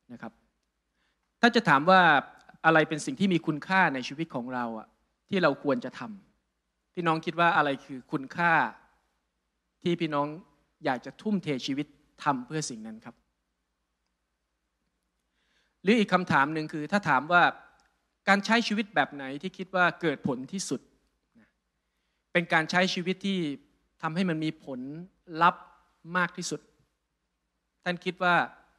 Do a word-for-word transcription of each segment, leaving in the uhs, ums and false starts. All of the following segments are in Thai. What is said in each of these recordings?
นะครับถ้าจะถามว่าอะไรเป็นสิ่งที่มีคุณค่าในชีวิตของเราอะที่เราควรจะทำพี่น้องคิดว่าอะไรคือคุณค่าที่พี่น้องอยากจะทุ่มเทชีวิตทำเพื่อสิ่งนั้นครับหรืออีกคำถามหนึ่งคือถ้าถามว่าการใช้ชีวิตแบบไหนที่คิดว่าเกิดผลที่สุดเป็นการใช้ชีวิตที่ทำให้มันมีผลลัพธ์มากที่สุดท่านคิดว่า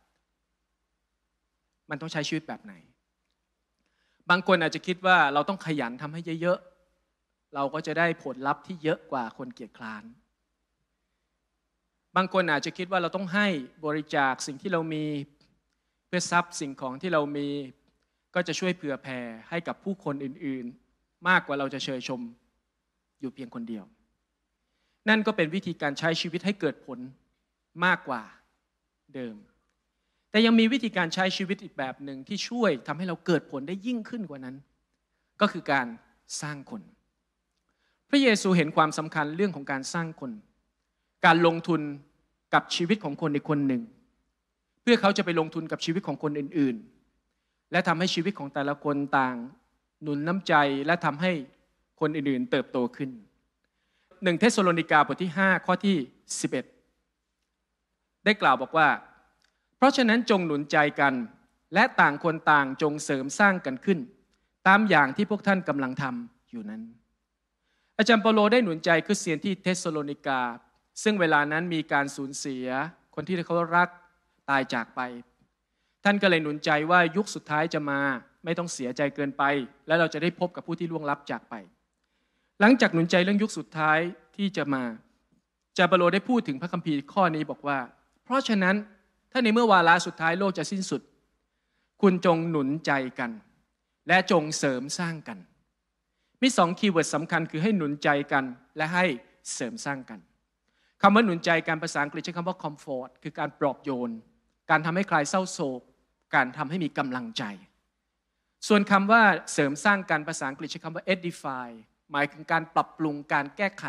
มันต้องใช้ชีวิตแบบไหนบางคนอาจจะคิดว่าเราต้องขยันทำให้เยอะๆเราก็จะได้ผลลัพธ์ที่เยอะกว่าคนเกียจคร้านบางคนอาจจะคิดว่าเราต้องให้บริจาคสิ่งที่เรามีเพื่อทรัพย์สิ่งของที่เรามีก็จะช่วยเผื่อแผ่ให้กับผู้คนอื่นๆมากกว่าเราจะเชยชมอยู่เพียงคนเดียวนั่นก็เป็นวิธีการใช้ชีวิตให้เกิดผลมากกว่าเดิมแต่ยังมีวิธีการใช้ชีวิตอีกแบบหนึ่งที่ช่วยทำให้เราเกิดผลได้ยิ่งขึ้นกว่านั้นก็คือการสร้างคนพระเยซูเห็นความสำคัญเรื่องของการสร้างคนการลงทุนกับชีวิตของคนอีกคนหนึ่งเพื่อเขาจะไปลงทุนกับชีวิตของคนอื่นๆและทำให้ชีวิตของแต่ละคนต่างหนุนน้ำใจและทำให้คนอื่นๆเติบโตขึ้นหนึ่งเทสโลนิกาบทที่ห้าข้อที่สิบเอ็ดได้กล่าวบอกว่าเพราะฉะนั้นจงหนุนใจกันและต่างคนต่างจงเสริมสร้างกันขึ้นตามอย่างที่พวกท่านกำลังทำอยู่นั้นอาจารย์เปาโลได้หนุนใจคริสเตียนที่เทสโลนิกาซึ่งเวลานั้นมีการสูญเสียคนที่เขารักตายจากไปท่านก็เลยหนุนใจว่ายุคสุดท้ายจะมาไม่ต้องเสียใจเกินไปและเราจะได้พบกับผู้ที่ล่วงลับจากไปหลังจากหนุนใจเรื่องยุคสุดท้ายที่จะมาอาจารย์เปาโลได้พูดถึงพระคัมภีร์ข้อนี้บอกว่าเพราะฉะนั้นถ้าในเมื่อวาระสุดท้ายโลกจะสิ้นสุดคุณจงหนุนใจกันและจงเสริมสร้างกันมีสองคีย์เวิร์ดสำคัญคือให้หนุนใจกันและให้เสริมสร้างกันคำว่าหนุนใจกันภาษาอังกฤษใช้คำว่า comfort คือการปลอบโยนการทำให้คลายเศร้าโศกการทำให้มีกำลังใจส่วนคำว่าเสริมสร้างกันภาษาอังกฤษใช้คำว่า edify หมายถึงการปรับปรุงการแก้ไข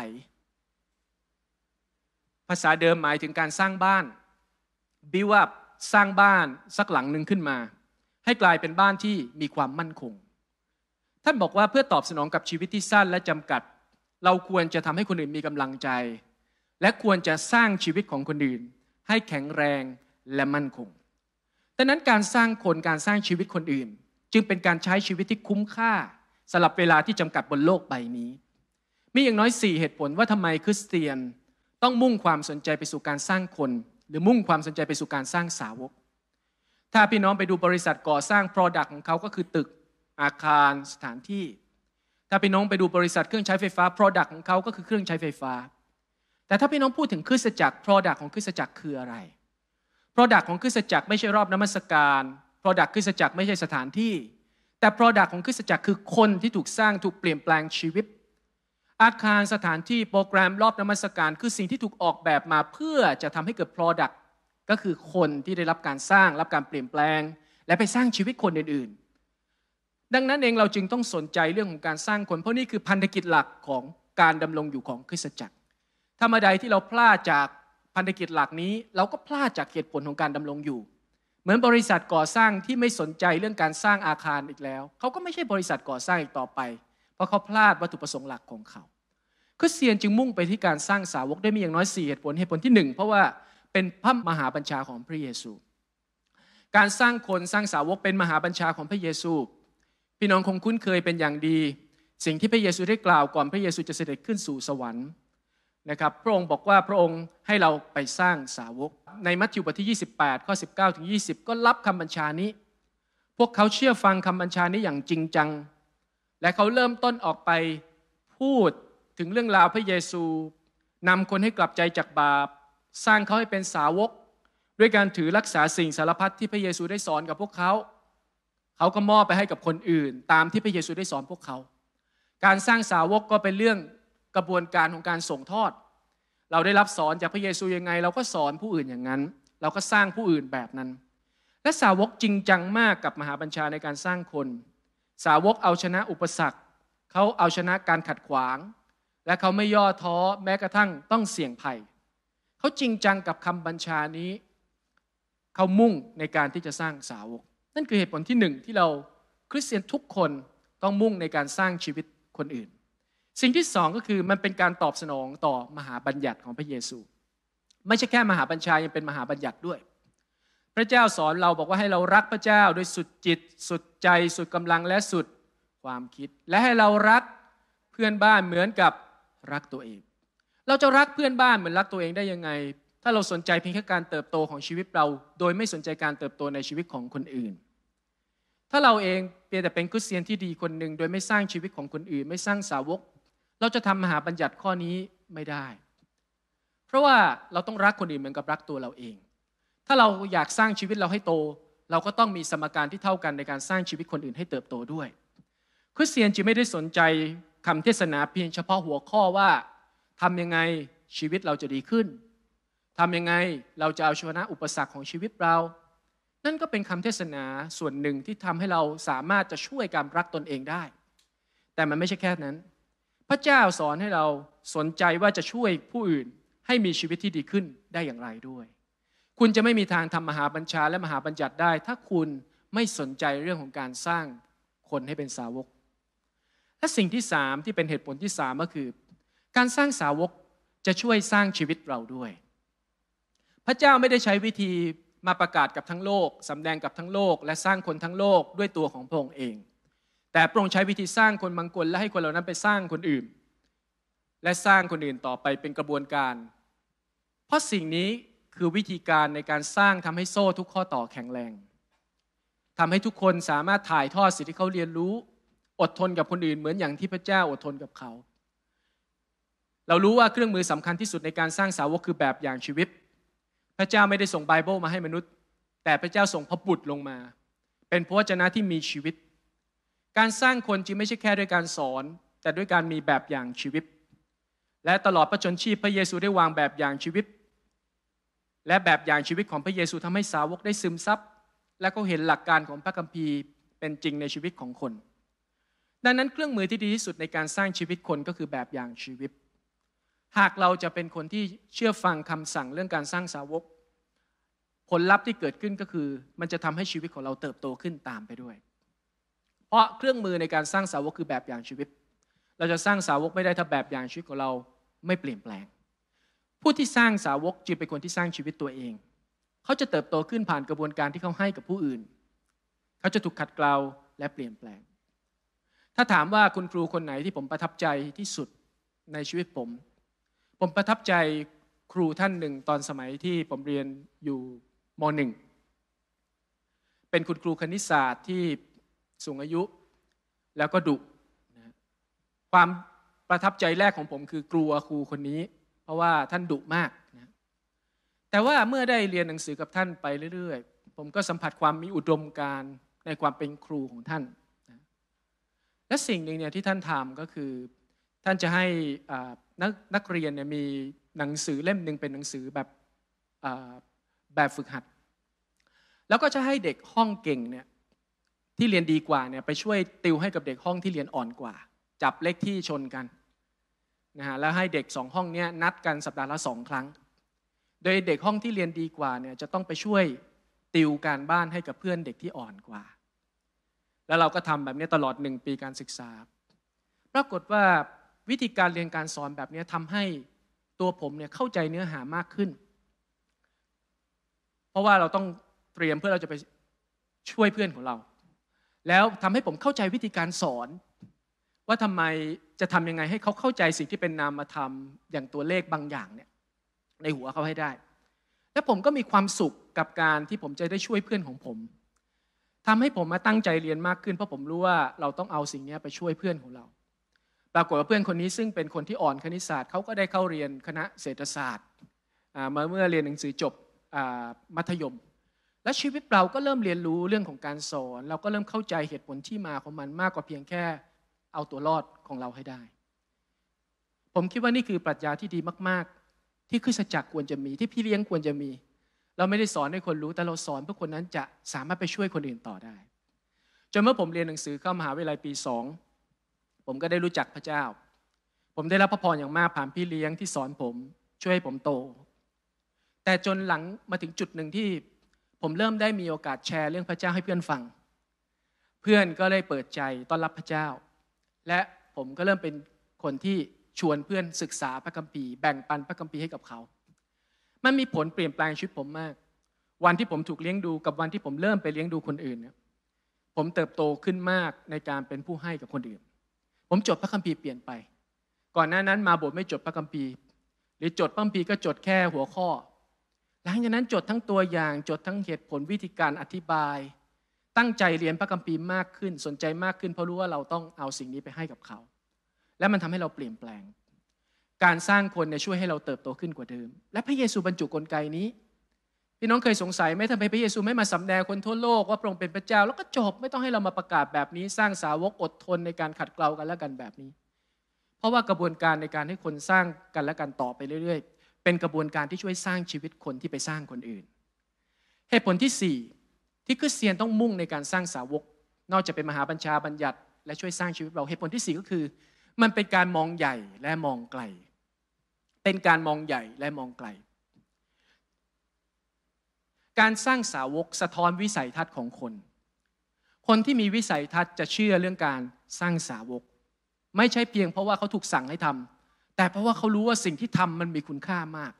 ภาษาเดิมหมายถึงการสร้างบ้านbuild up สร้างบ้านสักหลังหนึ่งขึ้นมาให้กลายเป็นบ้านที่มีความมั่นคงท่านบอกว่าเพื่อตอบสนองกับชีวิตที่สั้นและจำกัดเราควรจะทำให้คนอื่นมีกำลังใจและควรจะสร้างชีวิตของคนอื่นให้แข็งแรงและมั่นคงดังนั้นการสร้างคนการสร้างชีวิตคนอื่นจึงเป็นการใช้ชีวิตที่คุ้มค่าสำหรับเวลาที่จำกัดบนโลกใบนี้มีอย่างน้อยสี่เหตุผลว่าทำไมคริสเตียนต้องมุ่งความสนใจไปสู่การสร้างคนหรือมุ่งความสนใจไปสู่การสร้างสาวกถ้าพี่น้องไปดูบริษัทก่อสร้าง product ของเขาก็คือตึกอาคารสถานที่ถ้าพี่น้องไปดูบริษัทเครื่องใช้ไฟฟ้า product ของเขาก็คือเครื่องใช้ไฟฟ้าแต่ถ้าพี่น้องพูดถึงคริสตจักร product ของคริสตจักรคืออะไร product ของคริสตจักรไม่ใช่รอบนมัสการ product คริสตจักรไม่ใช่สถานที่แต่ product ของคริสตจักรคือคนที่ถูกสร้างถูกเปลี่ยนแปลงชีวิตอาคารสถานที่โปรแกรมรอบนมัสการคือสิ่งที่ถูกออกแบบมาเพื่อจะทำให้เกิด product ก็คือคนที่ได้รับการสร้างรับการเปลี่ยนแปลงและไปสร้างชีวิตคนอื่นๆดังนั้นเองเราจึงต้องสนใจเรื่องของการสร้างคนเพราะนี่คือพันธกิจหลักของการดำรงอยู่ของคริสตจักรถ้าเมื่อใดที่เราพลาดจากพันธกิจหลักนี้เราก็พลาดจากเหตุผลของการดำรงอยู่เหมือนบริษัทก่อสร้างที่ไม่สนใจเรื่องการสร้างอาคารอีกแล้วเขาก็ไม่ใช่บริษัทก่อสร้างอีกต่อไปเพราะเขาพลาดวัตถุประสงค์หลักของเขาคริสเตียนจึงมุ่งไปที่การสร้างสาวกได้มีอย่างน้อยสี่เหตุผลเหตุผลที่หนึ่งเพราะว่าเป็นพระมหาบัญชาของพระเยซูการสร้างคนสร้างสาวกเป็นมหาบัญชาของพระเยซูพี่น้องคงคุ้นเคยเป็นอย่างดีสิ่งที่พระเยซูได้กล่าวก่อนพระเยซูจะเสด็จขึ้นสู่สวรรค์นะครับพระองค์บอกว่าพระองค์ให้เราไปสร้างสาวกในมัทธิวบทที่ยี่สิบแปดข้อสิบเก้าถึงยี่สิบก็รับคำบัญชานี้พวกเขาเชื่อฟังคำบัญชานี้อย่างจริงจังและเขาเริ่มต้นออกไปพูดถึงเรื่องราวพระเยซูนำคนให้กลับใจจากบาปสร้างเขาให้เป็นสาวกด้วยการถือรักษาสิ่งสารพัดที่พระเยซูได้สอนกับพวกเขาเขาก็มอบไปให้กับคนอื่นตามที่พระเยซูได้สอนพวกเขาการสร้างสาวกก็เป็นเรื่องกระบวนการของการส่งทอดเราได้รับสอนจากพระเยซูยังไงเราก็สอนผู้อื่นอย่างนั้นเราก็สร้างผู้อื่นแบบนั้นและสาวกจริงจังมากกับมหาบัญชาในการสร้างคนสาวกเอาชนะอุปสรรคเขาเอาชนะการขัดขวางและเขาไม่ย่อท้อแม้กระทั่งต้องเสี่ยงภัยเขาจริงจังกับคำบัญชานี้เขามุ่งในการที่จะสร้างสาวกนั่นคือเหตุผลที่หนึ่งที่เราคริสเตียนทุกคนต้องมุ่งในการสร้างชีวิตคนอื่นสิ่งที่สองก็คือมันเป็นการตอบสนองต่อมหาบัญญัติของพระเยซูไม่ใช่แค่มหาบัญชายังเป็นมหาบัญญัติด้วยพระเจ้าสอนเราบอกว่าให้เรารักพระเจ้าด้วยสุดจิตสุดใจสุดกำลังและสุดความคิดและให้เรารักเพื่อนบ้านเหมือนกับรักตัวเองเราจะรักเพื่อนบ้านเหมือนรักตัวเองได้ยังไงถ้าเราสนใจเพียงแค่การเติบโตของชีวิตเราโดยไม่สนใจการเติบโตในชีวิตของคนอื่นถ้าเราเองเพียงแต่เป็นคริสเตียนที่ดีคนหนึ่งโดยไม่สร้างชีวิตของคนอื่นไม่สร้างสาวกเราจะทำมหาบัญญัติข้อนี้ไม่ได้เพราะว่าเราต้องรักคนอื่นเหมือนกับรักตัวเราเองถ้าเราอยากสร้างชีวิตเราให้โตเราก็ต้องมีสมการที่เท่ากันในการสร้างชีวิตคนอื่นให้เติบโตด้วยคริสเตียนจึงไม่ได้สนใจคำเทศนาเพียงเฉพาะหัวข้อว่าทำยังไงชีวิตเราจะดีขึ้นทำยังไงเราจะเอาชนะอุปสรรคของชีวิตเรานั่นก็เป็นคำเทศนาส่วนหนึ่งที่ทำให้เราสามารถจะช่วยการรักตนเองได้แต่มันไม่ใช่แค่นั้นพระเจ้าสอนให้เราสนใจว่าจะช่วยผู้อื่นให้มีชีวิตที่ดีขึ้นได้อย่างไรด้วยคุณจะไม่มีทางทำมหาบัญชาและมหาบัญญัติได้ถ้าคุณไม่สนใจเรื่องของการสร้างคนให้เป็นสาวกและสิ่งที่สามที่เป็นเหตุผลที่สามก็คือการสร้างสาวกจะช่วยสร้างชีวิตเราด้วยพระเจ้าไม่ได้ใช้วิธีมาประกาศกับทั้งโลกสำแดงกับทั้งโลกและสร้างคนทั้งโลกด้วยตัวของพระองค์เองแต่พระองค์ใช้วิธีสร้างคนบางคนและให้คนเหล่านั้นไปสร้างคนอื่นและสร้างคนอื่นต่อไปเป็นกระบวนการเพราะสิ่งนี้คือวิธีการในการสร้างทำให้โซ่ทุกข้อต่อแข็งแรงทำให้ทุกคนสามารถถ่ายทอดสิ่งที่เขาเรียนรู้อดทนกับคนอื่นเหมือนอย่างที่พระเจ้าอดทนกับเขาเรารู้ว่าเครื่องมือสำคัญที่สุดในการสร้างสาวกคือแบบอย่างชีวิตพระเจ้าไม่ได้ส่งไบเบิลมาให้มนุษย์แต่พระเจ้าส่งพระบุตรลงมาเป็นพระวจนะที่มีชีวิตการสร้างคนจึงไม่ใช่แค่ด้วยการสอนแต่ด้วยการมีแบบอย่างชีวิตและตลอดพระชนชีพพระเยซูได้วางแบบอย่างชีวิตและแบบอย่างชีวิตของพระเยซูทำให้สาวกได้ซึมซับและเขาเห็นหลักการของพระคัมภีร์เป็นจริงในชีวิตของคนดังนั้นเครื่องมือที่ดีที่สุดในการสร้างชีวิตคนก็คือแบบอย่างชีวิตหากเราจะเป็นคนที่เชื่อฟังคำสั่งเรื่องการสร้างสาวกผลลัพธ์ที่เกิดขึ้นก็คือมันจะทำให้ชีวิตของเราเติบโตขึ้นตามไปด้วยเพราะเครื่องมือในการสร้างสาวกคือแบบอย่างชีวิตเราจะสร้างสาวกไม่ได้ถ้าแบบอย่างชีวิตของเราไม่เปลี่ยนแปลงผู้ที่สร้างสาวกจึงเป็นคนที่สร้างชีวิตตัวเองเขาจะเติบโตขึ้นผ่านกระบวนการที่เขาให้กับผู้อื่นเขาจะถูกขัดเกลาและเปลี่ยนแปลงถ้าถามว่าคุณครูคนไหนที่ผมประทับใจที่สุดในชีวิตผมผมประทับใจครูท่านหนึ่งตอนสมัยที่ผมเรียนอยู่ม.หนึ่ง เป็นคุณครูคณิตศาสตร์ที่สูงอายุแล้วก็ดุนะความประทับใจแรกของผมคือกลัวครูคนนี้เพราะว่าท่านดุมากนะแต่ว่าเมื่อได้เรียนหนังสือกับท่านไปเรื่อยๆผมก็สัมผัสความมีอุดมการณ์ในความเป็นครูของท่านนะและสิ่งหนึ่งเนี่ยที่ท่านทำก็คือท่านจะให้นักนักเรียนเนี่ยมีหนังสือเล่มหนึ่งเป็นหนังสือแบบแบบฝึกหัดแล้วก็จะให้เด็กห้องเก่งเนี่ยที่เรียนดีกว่าเนี่ยไปช่วยติวให้กับเด็กห้องที่เรียนอ่อนกว่าจับเลขที่ชนกันนะฮะแล้วให้เด็กสองห้องเนี้ยนัดกันสัปดาห์ละสองครั้งโดยเด็กห้องที่เรียนดีกว่าเนี่ยจะต้องไปช่วยติวการบ้านให้กับเพื่อนเด็กที่อ่อนกว่าแล้วเราก็ทำแบบนี้ตลอดหนึ่งปีการศึกษาปรากฏว่าวิธีการเรียนการสอนแบบนี้ทำให้ตัวผมเนี่ยเข้าใจเนื้อหามากขึ้นเพราะว่าเราต้องเตรียมเพื่อเราจะไปช่วยเพื่อนของเราแล้วทำให้ผมเข้าใจวิธีการสอนว่าทำไมจะทำยังไงให้เขาเข้าใจสิ่งที่เป็นนามธรรมอย่างตัวเลขบางอย่างเนี่ยในหัวเขาให้ได้และผมก็มีความสุขกับการที่ผมจะได้ช่วยเพื่อนของผมทำให้ผมมาตั้งใจเรียนมากขึ้นเพราะผมรู้ว่าเราต้องเอาสิ่งนี้ไปช่วยเพื่อนของเราปรากฏว่าเพื่อนคนนี้ซึ่งเป็นคนที่อ่อนคณิตศาสตร์เขาก็ได้เข้าเรียนคณะเศรษฐศาสตร์มาเมื่อเรียนหนังสือจบมัธยมและชีวิตเราก็เริ่มเรียนรู้เรื่องของการสอนเราก็เริ่มเข้าใจเหตุผลที่มาของมันมากกว่าเพียงแค่เอาตัวรอดของเราให้ได้ผมคิดว่านี่คือปรัชญาที่ดีมากๆที่คริสตจักรควรจะมีที่พี่เลี้ยงควรจะมีเราไม่ได้สอนให้คนรู้แต่เราสอนเพื่อคนนั้นจะสามารถไปช่วยคนอื่นต่อได้จนเมื่อผมเรียนหนังสือเข้ามหาวิทยาลัยปีสองผมก็ได้รู้จักพระเจ้าผมได้รับพระพรอย่างมากผ่านพี่เลี้ยงที่สอนผมช่วยให้ผมโตแต่จนหลังมาถึงจุดหนึ่งที่ผมเริ่มได้มีโอกาสแชร์เรื่องพระเจ้าให้เพื่อนฟังเพื่อนก็ได้เปิดใจต้อนรับพระเจ้าและผมก็เริ่มเป็นคนที่ชวนเพื่อนศึกษาพระคัมภีร์แบ่งปันพระคัมภีร์ให้กับเขามันมีผลเปลี่ยนแปลงชีวิตผมมากวันที่ผมถูกเลี้ยงดูกับวันที่ผมเริ่มไปเลี้ยงดูคนอื่นเนี่ยผมเติบโตขึ้นมากในการเป็นผู้ให้กับคนอื่นผมจดพระคัมภีร์เปลี่ยนไปก่อนหน้านั้นมาโบสถ์ไม่จดพระคัมภีร์หรือจดพระคัมภีร์ก็จดแค่หัวข้อหลังจากนั้นจดทั้งตัวอย่างจดทั้งเหตุผลวิธีการอธิบายตั้งใจเรียนพระคัมภีร์มากขึ้นสนใจมากขึ้นเพราะรู้ว่าเราต้องเอาสิ่งนี้ไปให้กับเขาและมันทำให้เราเปลี่ยนแปลงการสร้างคนเนี่ยช่วยให้เราเติบโตขึ้นกว่าเดิมและพระเยซูบรรจุกลไกนี้พี่น้องเคยสงสัยไหมทำไมพระเยซูไม่มาสำแดงคนทั่วโลกว่าพระองค์เป็นพระเจ้าแล้วก็จบไม่ต้องให้เรามาประกาศแบบนี้สร้างสาวกอดทนในการขัดเกลากันและกันแบบนี้เพราะว่ากระบวนการในการให้คนสร้างกันและกันต่อไปเรื่อยๆเป็นกระบวนการที่ช่วยสร้างชีวิตคนที่ไปสร้างคนอื่นเหตุผลที่สี่ที่คริสเตียนต้องมุ่งในการสร้างสาวกนอกจากเป็นมหาบัญชาบัญญัติและช่วยสร้างชีวิตเราเหตุผลที่สี่ก็คือมันเป็นการมองใหญ่และมองไกลเป็นการมองใหญ่และมองไกลการสร้างสาวกสะท้อนวิสัยทัศน์ของคนคนที่มีวิสัยทัศน์จะเชื่อเรื่องการสร้างสาวกไม่ใช่เพียงเพราะว่าเขาถูกสั่งให้ทำแต่เพราะว่าเขารู้ว่าสิ่งที่ทำมันมีคุณค่ามาก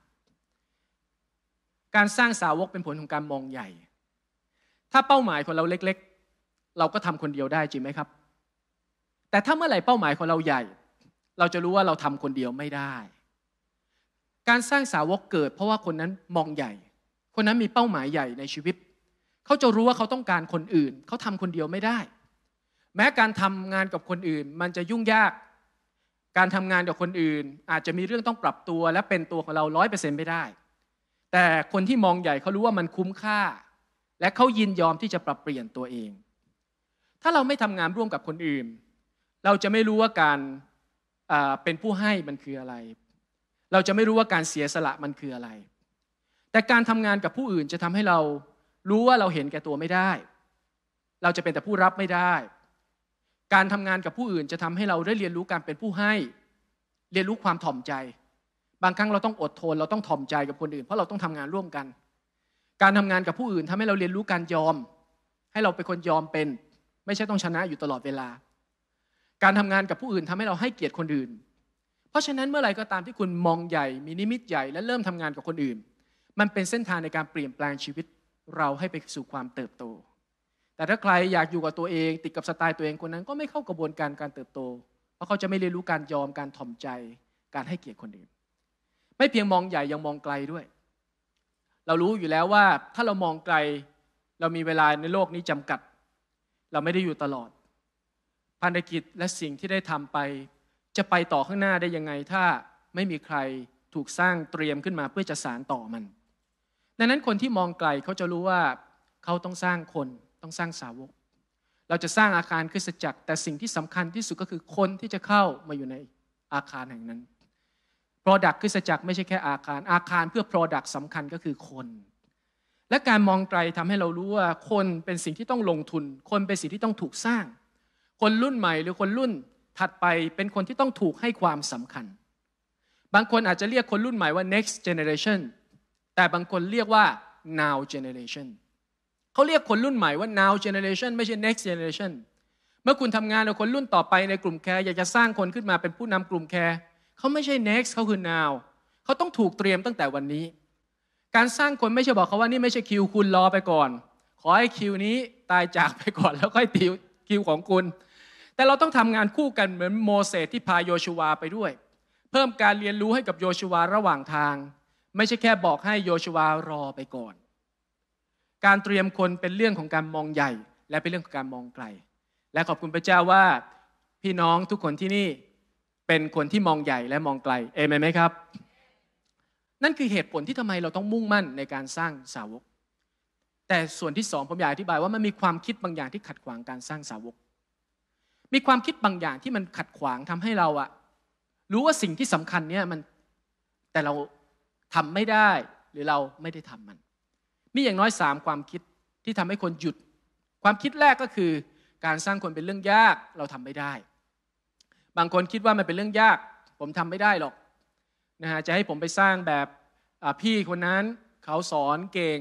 การสร้างสาวกเป็นผลของการมองใหญ่ถ้าเป้าหมายของเราเล็กๆเราก็ทำคนเดียวได้จริงไหมครับแต่ถ้าเมื่อไหร่เป้าหมายของเราใหญ่เราจะรู้ว่าเราทำคนเดียวไม่ได้การสร้างสาวกเกิดเพราะว่าคนนั้นมองใหญ่คนนั้นมีเป้าหมายใหญ่ในชีวิตเขาจะรู้ว่าเขาต้องการคนอื่นเขาทำคนเดียวไม่ได้แม้การทำงานกับคนอื่นมันจะยุ่งยากการทำงานกับคนอื่นอาจจะมีเรื่องต้องปรับตัวและเป็นตัวของเรา ร้อยเปอร์เซ็นต์ ไม่ได้แต่คนที่มองใหญ่เขารู้ว่ามันคุ้มค่าและเขายินยอมที่จะปรับเปลี่ยนตัวเองถ้าเราไม่ทำงานร่วมกับคนอื่นเราจะไม่รู้ว่าการเป็นผู้ให้มันคืออะไรเราจะไม่รู้ว่าการเสียสละมันคืออะไรแต่การทำงานกับผู้อื่นจะทำให้เรารู้ว่าเราเห็นแก่ตัวไม่ได้เราจะเป็นแต่ผู้รับไม่ได้การทำงานกับผู้อื่นจะทำให้เราได้เรียนรู้การเป็นผู้ให้เรียนรู้ความถ่อมใจบางครั้งเราต้องอดทนเราต้องถ่อมใจกับคนอื่นเพราะเราต้องทำงานร่วมกันการทำงานกับผู้อื่นทำให้เราเรียนรู้การยอมให้เราเป็นคนยอมเป็นไม่ใช่ต้องชนะอยู่ตลอดเวลาการทำงานกับผู้อื่นทำให้เราให้เกียรติคนอื่นเพราะฉะนั้นเมื่อไหร่ก็ตามที่คุณมองใหญ่มีนิมิตใหญ่และเริ่มทำงานกับคนอื่นมันเป็นเส้นทางในการเปลี่ยนแปลงชีวิตเราให้ไปสู่ความเติบโตแต่ถ้าใครอยากอยู่กับตัวเองติดกับสไตล์ตัวเองคนนั้นก็ไม่เข้ากระบวนการการเติบโตเพราะเขาจะไม่เรียนรู้การยอมการถ่อมใจการให้เกียรติคนอื่นไม่เพียงมองใหญ่ยังมองไกลด้วยเรารู้อยู่แล้วว่าถ้าเรามองไกลเรามีเวลาในโลกนี้จำกัดเราไม่ได้อยู่ตลอดภารกิจและสิ่งที่ได้ทำไปจะไปต่อข้างหน้าได้ยังไงถ้าไม่มีใครถูกสร้างเตรียมขึ้นมาเพื่อจะสานต่อมันดังนั้นคนที่มองไกลเขาจะรู้ว่าเขาต้องสร้างคนต้องสร้างสาวกเราจะสร้างอาคารคริสตจักรแต่สิ่งที่สำคัญที่สุดก็คือคนที่จะเข้ามาอยู่ในอาคารแห่งนั้น Product คริสตจักรไม่ใช่แค่อาคารอาคารเพื่อ Product สำคัญก็คือคนและการมองไกลทำให้เรารู้ว่าคนเป็นสิ่งที่ต้องลงทุนคนเป็นสิ่งที่ต้องถูกสร้างคนรุ่นใหม่หรือคนรุ่นถัดไปเป็นคนที่ต้องถูกให้ความสำคัญบางคนอาจจะเรียกคนรุ่นใหม่ว่า next generation แต่บางคนเรียกว่า now generation เขาเรียกคนรุ่นใหม่ว่า now generation ไม่ใช่ next generation เมื่อคุณทำงานกับคนรุ่นต่อไปในกลุ่มแคร์อยากจะสร้างคนขึ้นมาเป็นผู้นำกลุ่มแคร์เขาไม่ใช่ next เขาคือ now เขาต้องถูกเตรียมตั้งแต่วันนี้การสร้างคนไม่ใช่บอกเขาว่านี่ไม่ใช่คิวคุณรอไปก่อนขอให้คิวนี้ตายจากไปก่อนแล้วค่อยตีคิวของคุณแต่เราต้องทำงานคู่กันเหมือนโมเสสที่พาโยชูวาไปด้วยเพิ่มการเรียนรู้ให้กับโยชูวาระหว่างทางไม่ใช่แค่บอกให้โยชูวารอไปก่อนการเตรียมคนเป็นเรื่องของการมองใหญ่และเป็นเรื่องของการมองไกลและขอบคุณพระเจ้าว่าพี่น้องทุกคนที่นี่เป็นคนที่มองใหญ่และมองไกลเอเมนไหมครับนั่นคือเหตุผลที่ทำไมเราต้องมุ่งมั่นในการสร้างสาวกแต่ส่วนที่สองผมอยากอธิบายว่ามันมีความคิดบางอย่างที่ขัดขวางการสร้างสาวกมีความคิดบางอย่างที่มันขัดขวางทำให้เราอะรู้ว่าสิ่งที่สำคัญเนี่ยมันแต่เราทำไม่ได้หรือเราไม่ได้ทำมันมีอย่างน้อยสามความคิดที่ทำให้คนหยุดความคิดแรกก็คือการสร้างคนเป็นเรื่องยากเราทำไม่ได้บางคนคิดว่ามันเป็นเรื่องยากผมทำไม่ได้หรอกนะฮะจะให้ผมไปสร้างแบบพี่คนนั้นเขาสอนเก่ง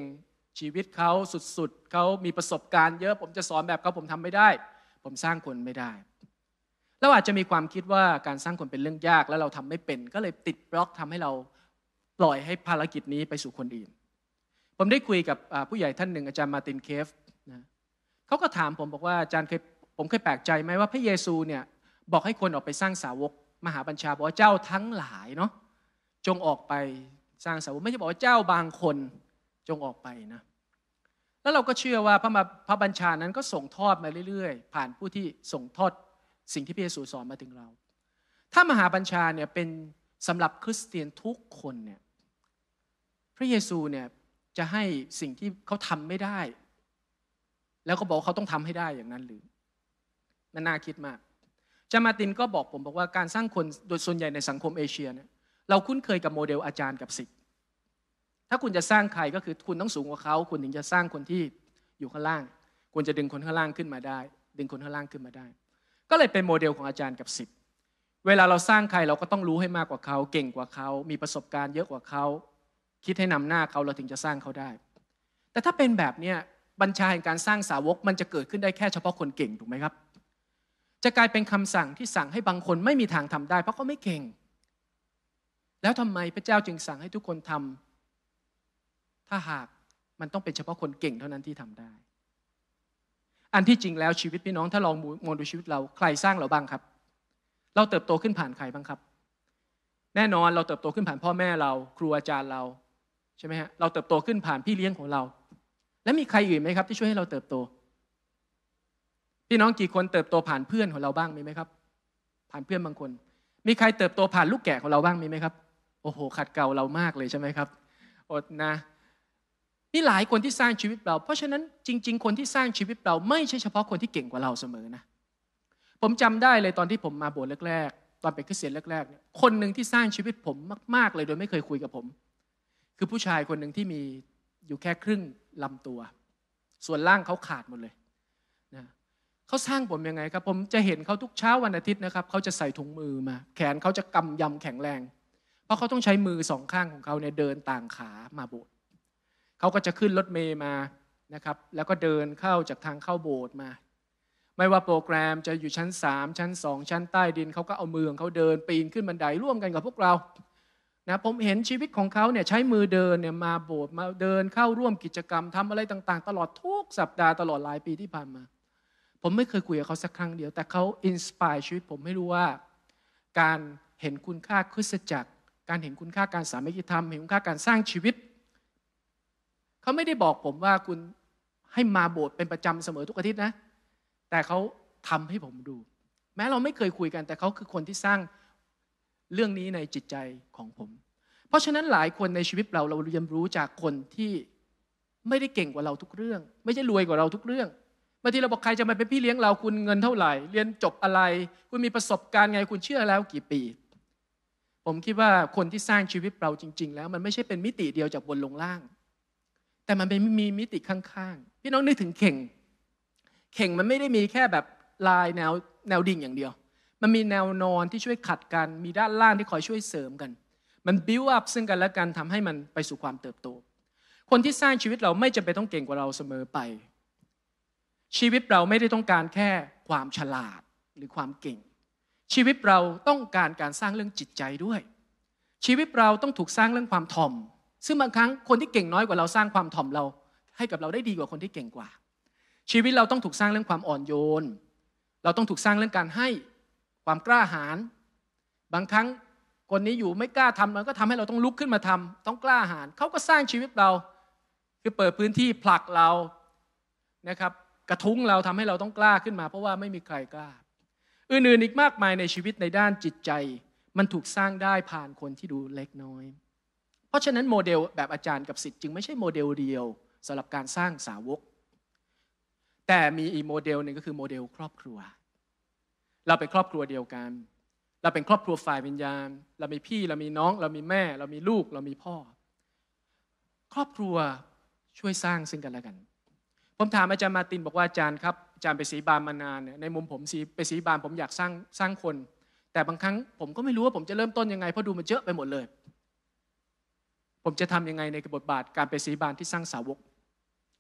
ชีวิตเขาสุดๆเขามีประสบการณ์เยอะผมจะสอนแบบเขาผมทำไม่ได้ผมสร้างคนไม่ได้เราอาจจะมีความคิดว่าการสร้างคนเป็นเรื่องยากแล้วเราทำไม่เป็นก็เลยติดบล็อกทำให้เราปล่อยให้ภารกิจนี้ไปสู่คนอื่นผมได้คุยกับผู้ใหญ่ท่านหนึ่งอาจารย์มาร์ตินเคฟนะเขาก็ถามผมบอกว่าอาจารย์เคยผมเคยแปลกใจไหมว่าพระเยซูเนี่ยบอกให้คนออกไปสร้างสาวกมหาบัญชาบอกว่าเจ้าทั้งหลายเนาะจงออกไปสร้างสาวกไม่ใช่บอกว่าเจ้าบางคนจงออกไปนะแล้วเราก็เชื่อว่าพระพระบัญชานั้นก็ส่งทอดมาเรื่อยๆผ่านผู้ที่ส่งทอดสิ่งที่พระเยซูสอนมาถึงเราถ้ามหาบัญชาเนี่ยเป็นสำหรับคริสเตียนทุกคนเนี่ยพระเยซูเนี่ยจะให้สิ่งที่เขาทำไม่ได้แล้วก็บอกเขาต้องทำให้ได้อย่างนั้นหรือมันน่าคิดมากจามาตินก็บอกผมบอกว่าการสร้างคนโดยส่วนใหญ่ในสังคมเอเชียเนี่ยเราคุ้นเคยกับโมเดลอาจารย์กับศิษย์ถ้าคุณจะสร้างใครก็คือคุณต้องสูงกว่าเขาคุณถึงจะสร้างคนที่อยู่ข้างล่างคุณจะดึงคนข้างล่างขึ้นมาได้ดึงคนข้างล่างขึ้นมาได้ก็เลยเป็นโมเดลของอาจารย์กับศิษย์เวลาเราสร้างใครเราก็ต้องรู้ให้มากกว่าเขาเก่งกว่าเขามีประสบการณ์เยอะกว่าเขาคิดให้นำหน้าเขาเราถึงจะสร้างเขาได้แต่ถ้าเป็นแบบเนี้ยบัญชาแห่งการสร้างสาวกมันจะเกิดขึ้นได้แค่เฉพาะคนเก่งถูกไหมครับจะกลายเป็นคำสั่งที่สั่งให้บางคนไม่มีทางทำได้เพราะเขาไม่เก่งแล้วทำไมพระเจ้าจึงสั่งให้ทุกคนทำถ้าหากมันต้องเป็นเฉพาะคนเก่งเท่านั้นที่ทำได้อันที่จริงแล้วชีวิตพี่น้องถ้าลองมองดูชีวิตเราใครสร้างเราบ้างครับเราเติบโตขึ้นผ่านใครบ้างครับแน่นอนเราเติบโตขึ้นผ่านพ่อแม่เราครูอาจารย์เราใช่ไหมฮะเราเติบโตขึ้นผ่านพี่เลี้ยงของเราและมีใครอื่นไหมครับที่ช่วยให้เราเติบโตพี่น้องกี่คนเติบโตผ่านเพื่อนของเราบ้างมีไหมครับผ่านเพื่อนบางคนมีใครเติบโตผ่านลูกแกะของเราบ้างมีไหมครับโอ้โหขัดเกลาเรามากเลยใช่ไหมครับอดนะมีหลายคนที่สร้างชีวิตเราเพราะฉะนั้นจริงๆคนที่สร้างชีวิตเราไม่ใช่เฉพาะคนที่เก่งกว่าเราเสมอนะผมจำได้เลยตอนที่ผมมาโบสถ์แรกๆตอนเป็นคริสเตียนแรกๆเนี่ยคนหนึ่งที่สร้างชีวิตผมมากๆเลยโดยไม่เคยคุยกับผมคือผู้ชายคนหนึ่งที่มีอยู่แค่ครึ่งลำตัวส่วนล่างเขาขาดหมดเลยนะเขาสร้างผมยังไงครับผมจะเห็นเขาทุกเช้าวันอาทิตย์นะครับเขาจะใส่ถุงมือมาแขนเขาจะกำยำแข็งแรงเพราะเขาต้องใช้มือสองข้างของเขาเนี่ยเดินต่างขามาโบสถ์เขาก็จะขึ้นรถเมล์มานะครับแล้วก็เดินเข้าจากทางเข้าโบสถ์มาไม่ว่าโปรแกรมจะอยู่ชั้นสามชั้นสองชั้นใต้ดินเขาก็เอามือของเขาเดินปีนขึ้นบันไดร่วมกันกับพวกเรานะผมเห็นชีวิตของเขาเนี่ยใช้มือเดินเนี่ยมาโบสถ์มาเดินเข้าร่วมกิจกรรมทำอะไรต่างๆตลอดทุกสัปดาห์ตลอดหลายปีที่ผ่านมาผมไม่เคยคุยกับเขาสักครั้งเดียวแต่เขาอินสปายชีวิตผมให้รู้ว่าการเห็นคุณค่าคริสตจักรการเห็นคุณค่าการสามัคคีธรรมเห็นคุณค่าการสร้างชีวิตเขาไม่ได้บอกผมว่าคุณให้มาโบสถ์เป็นประจำเสมอทุกอาทิตย์นะแต่เขาทำให้ผมดูแม้เราไม่เคยคุยกันแต่เขาคือคนที่สร้างเรื่องนี้ในจิตใจของผมเพราะฉะนั้นหลายคนในชีวิตเราเราเรียนรู้จากคนที่ไม่ได้เก่งกว่าเราทุกเรื่องไม่ใช่รวยกว่าเราทุกเรื่องบางทีเราบอกใครจะมาเป็นพี่เลี้ยงเราคุณเงินเท่าไหร่เรียนจบอะไรคุณมีประสบการณ์ไงคุณเชื่อแล้วกี่ปีผมคิดว่าคนที่สร้างชีวิตเราจริงๆแล้วมันไม่ใช่เป็นมิติเดียวจากบนลงล่างแต่มันเป็นมีมิติข้างๆพี่น้องนึกถึงเข่งเข่งมันไม่ได้มีแค่แบบลายแนวแนวดิ่งอย่างเดียวมันมีแนวนอนที่ช่วยขัดกันมีด้านล่างที่คอยช่วยเสริมกันมันบิวอัพซึ่งกันและกันทำให้มันไปสู่ความเติบโตคนที่สร้างชีวิตเราไม่จำเป็นต้องเก่งกว่าเราเสมอไปชีวิตเราไม่ได้ต้องการแค่ความฉลาดหรือความเก่งชีวิตเราต้องการการสร้างเรื่องจิตใจด้วยชีวิตเราต้องถูกสร้างเรื่องความถ่อมซึ่งบางครั้งคนที่เก่งน้อยกว่าเราสร้างความถ่อมเราให้กับเราได้ดีกว่าคนที่เก่งกว่าชีวิตเราต้องถูกสร้างเรื่องความอ่อนโยนเราต้องถูกสร้างเรื่องการให้ความกล้าหาญบางครั้งคนนี้อยู่ไม่กล้าทำมันก็ทำให้เราต้องลุกขึ้นมาทำต้องกล้าหาญเขาก็สร้างชีวิตเราคือเปิดพื้นที่ผลักเรานะครับกระทุ้งเราทำให้เราต้องกล้าขึ้นมาเพราะว่าไม่มีใครกล้าอื่นๆอีกมากมายในชีวิตในด้านจิตใจมันถูกสร้างได้ผ่านคนที่ดูเล็กน้อยเพราะฉะนั้นโมเดลแบบอาจารย์กับศิษย์จึงไม่ใช่โมเดลเดียวสำหรับการสร้างสาวกแต่มีอีกโมเดลหนึ่งก็คือโมเดลครอบครัวเราเป็นครอบครัวเดียวกันเราเป็นครอบครัวฝ่ายวิญญาณเรามีพี่เรามีน้องเรามีแม่เรามีลูกเรามีพ่อครอบครัวช่วยสร้างซึ่งกันและกันผมถามอาจารย์มาร์ตินบอกว่าอาจารย์ครับอาจารย์ไปศรีบานมานานเนี่ยในมุมผมไปศรีบานผมอยากสร้างสร้างคนแต่บางครั้งผมก็ไม่รู้ว่าผมจะเริ่มต้นยังไงเพราะดูมันเยอะไปหมดเลยผมจะทำยังไงในบทบาทการไปศรีบานที่สร้างสาวก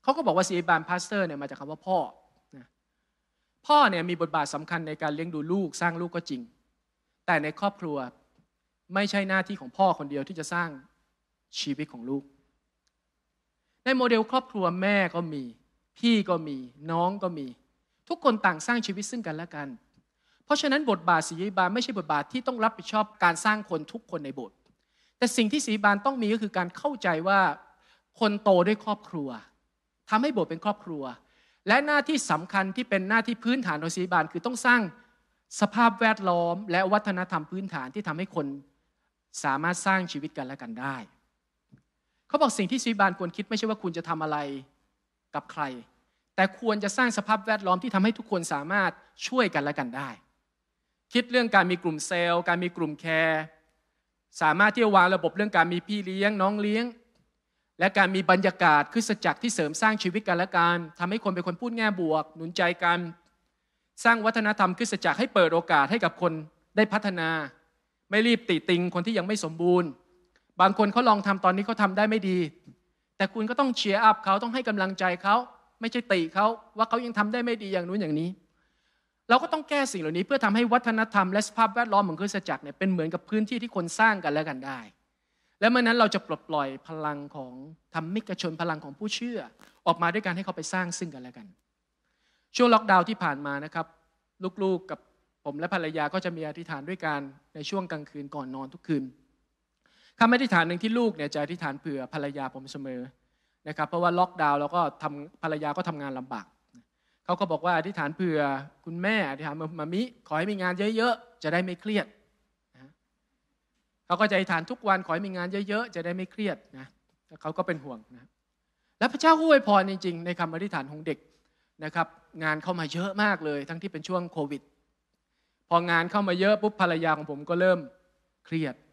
เขาก็บอกว่าศิริบาลพาสเตอร์เนี่ยมาจากคำว่าพ่อนะพ่อเนี่ยมีบทบาทสำคัญในการเลี้ยงดูลูกสร้างลูกก็จริงแต่ในครอบครัวไม่ใช่หน้าที่ของพ่อคนเดียวที่จะสร้างชีวิตของลูกในโมเดลครอบครัวแม่ก็มีพี่ก็มีน้องก็มีทุกคนต่างสร้างชีวิตซึ่งกันและกันเพราะฉะนั้นบทบาทศิริบาลไม่ใช่บทบาทที่ต้องรับผิดชอบการสร้างคนทุกคนในโบสถ์แต่สิ่งที่ศิริบาลต้องมีก็คือการเข้าใจว่าคนโตด้วยครอบครัวทำให้โบสถ์เป็นครอบครัวและหน้าที่สำคัญที่เป็นหน้าที่พื้นฐานของศิริบาลคือต้องสร้างสภาพแวดล้อมและวัฒนธรรมพื้นฐานที่ทำให้คนสามารถสร้างชีวิตกันและกันได้เขาบอกสิ่งที่ศิริบาลควรคิดไม่ใช่ว่าคุณจะทำอะไรกับใครแต่ควรจะสร้างสภาพแวดล้อมที่ทำให้ทุกคนสามารถช่วยกันและกันได้คิดเรื่องการมีกลุ่มเซลล์การมีกลุ่มแคร์สามารถที่จะวางระบบเรื่องการมีพี่เลี้ยงน้องเลี้ยงและการมีบรรยากาศคริสตจักรที่เสริมสร้างชีวิตกันและกันทำให้คนเป็นคนพูดแง่บวกหนุนใจกันสร้างวัฒนธรรมคริสตจักรให้เปิดโอกาสให้กับคนได้พัฒนาไม่รีบติติงคนที่ยังไม่สมบูรณ์บางคนเขาลองทำตอนนี้เขาทำได้ไม่ดีแต่คุณก็ต้องเชียร์อัพเขาต้องให้กำลังใจเขาไม่ใช่ติเขาว่าเขายังทำได้ไม่ดีอย่างนู้นอย่างนี้เราก็ต้องแก้สิ่งเหล่านี้เพื่อทำให้วัฒนธรรมและสภาพแวดล้อมของคริสตจักรเนี่ยเป็นเหมือนกับพื้นที่ที่คนสร้างกันและกันได้และเมื่อนั้นเราจะปลดปล่อยพลังของธรรมิกชนพลังของผู้เชื่อออกมาด้วยการให้เขาไปสร้างซึ่งกันและกันช่วงล็อกดาวน์ที่ผ่านมานะครับลูกๆกับผมและภรรยาก็จะมีอธิษฐานด้วยกันในช่วงกลางคืนก่อนนอนทุกคืนคำอธิษฐานหนึ่งที่ลูกเนี่ยจะอธิษฐานเผื่อภรรยาผมเสมอนะครับเพราะว่าล็อกดาวน์แล้วก็ทำภรรยาก็ทำงานลำบากเขาก็บอกว่าอธิษฐานเผื่อคุณแม่อธิษฐานมามิขอให้มีงานเยอะๆจะได้ไม่เครียดนะเขาก็จะอธิษฐานทุกวันขอให้มีงานเยอะๆจะได้ไม่เครียดนะเขาก็เป็นห่วงนะและพระเจ้าอวยพรจริงๆในคำอธิษฐานของเด็กนะครับงานเข้ามาเยอะมากเลยทั้งที่เป็นช่วงโควิดพองานเข้ามาเยอะปุ๊บภรรยาของผมก็เริ่มเครียด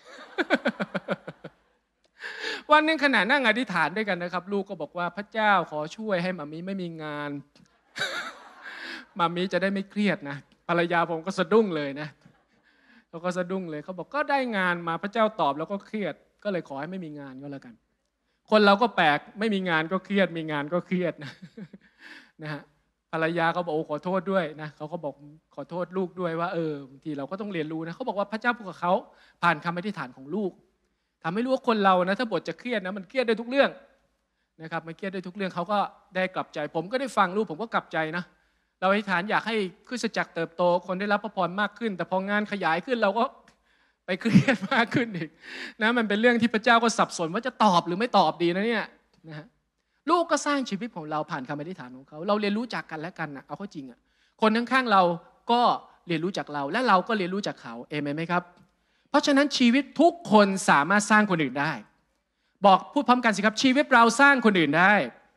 วันหนึ่งขณะนั่งอธิษฐานด้วยกันนะครับลูกก็บอกว่าพระเจ้าขอช่วยให้มามีไม่มีงาน มามีจะได้ไม่เครียดนะภรรยาผมก็สะดุ้งเลยนะเขาก็สะดุ้งเลยเขาบอกก็ได้งานมาพระเจ้าตอบแล้วก็เครียดก็เลยขอให้ไม่มีงานก็แล้วกันคนเราก็แปลกไม่มีงานก็เครียดมีงานก็เครียดนะ นะฮะภรรยาเขาบอกโอ้ขอโทษด้วยนะเขาก็บอกขอโทษลูกด้วยว่าเออบางทีเราก็ต้องเรียนรู้นะเขาบอกว่าพระเจ้าพูดกับเขาผ่านคำอธิษฐานของลูกทำให้รู้ว่าคนเรานะถ้าบทจะเครียดนะมันเครียดได้ทุกเรื่องนะครับมันเครียดได้ทุกเรื่องเขาก็ได้กลับใจผมก็ได้ฟังลูกผมก็กลับใจนะเราอธิษฐานอยากให้คริสตจักรเติบโตคนได้รับพระพรมากขึ้นแต่พองานขยายขึ้นเราก็ไปเครียดมากขึ้นอีกนะมันเป็นเรื่องที่พระเจ้าก็สับสนว่าจะตอบหรือไม่ตอบดีนะเนี่ยนะฮะลูกก็สร้างชีวิตของเราผ่านคำอธิษฐานของเขาเราเรียนรู้จากกันและกันนะเอาเข้าจริงอ่ะคนข้างๆเราก็เรียนรู้จากเราและเราก็เรียนรู้จากเขาเอเมนไหมครับเพราะฉะนั้นชีวิตทุกคนสามารถสร้างคนอื่นได้บอกพูดพร้อมกันสิครับชีวิตเราสร้างคนอื่นได้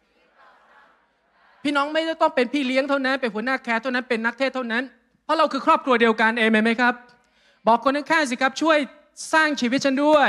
พี่น้องไม่ต้องเป็นพี่เลี้ยงเท่านั้นเป็นหัวหน้าแคร์เท่านั้นเป็นนักเทศเท่านั้นเพราะเราคือครอบครัวเดียวกันเอเมนไหมครับบอกคนข้างๆสิครับช่วยสร้างชีวิตฉันด้วย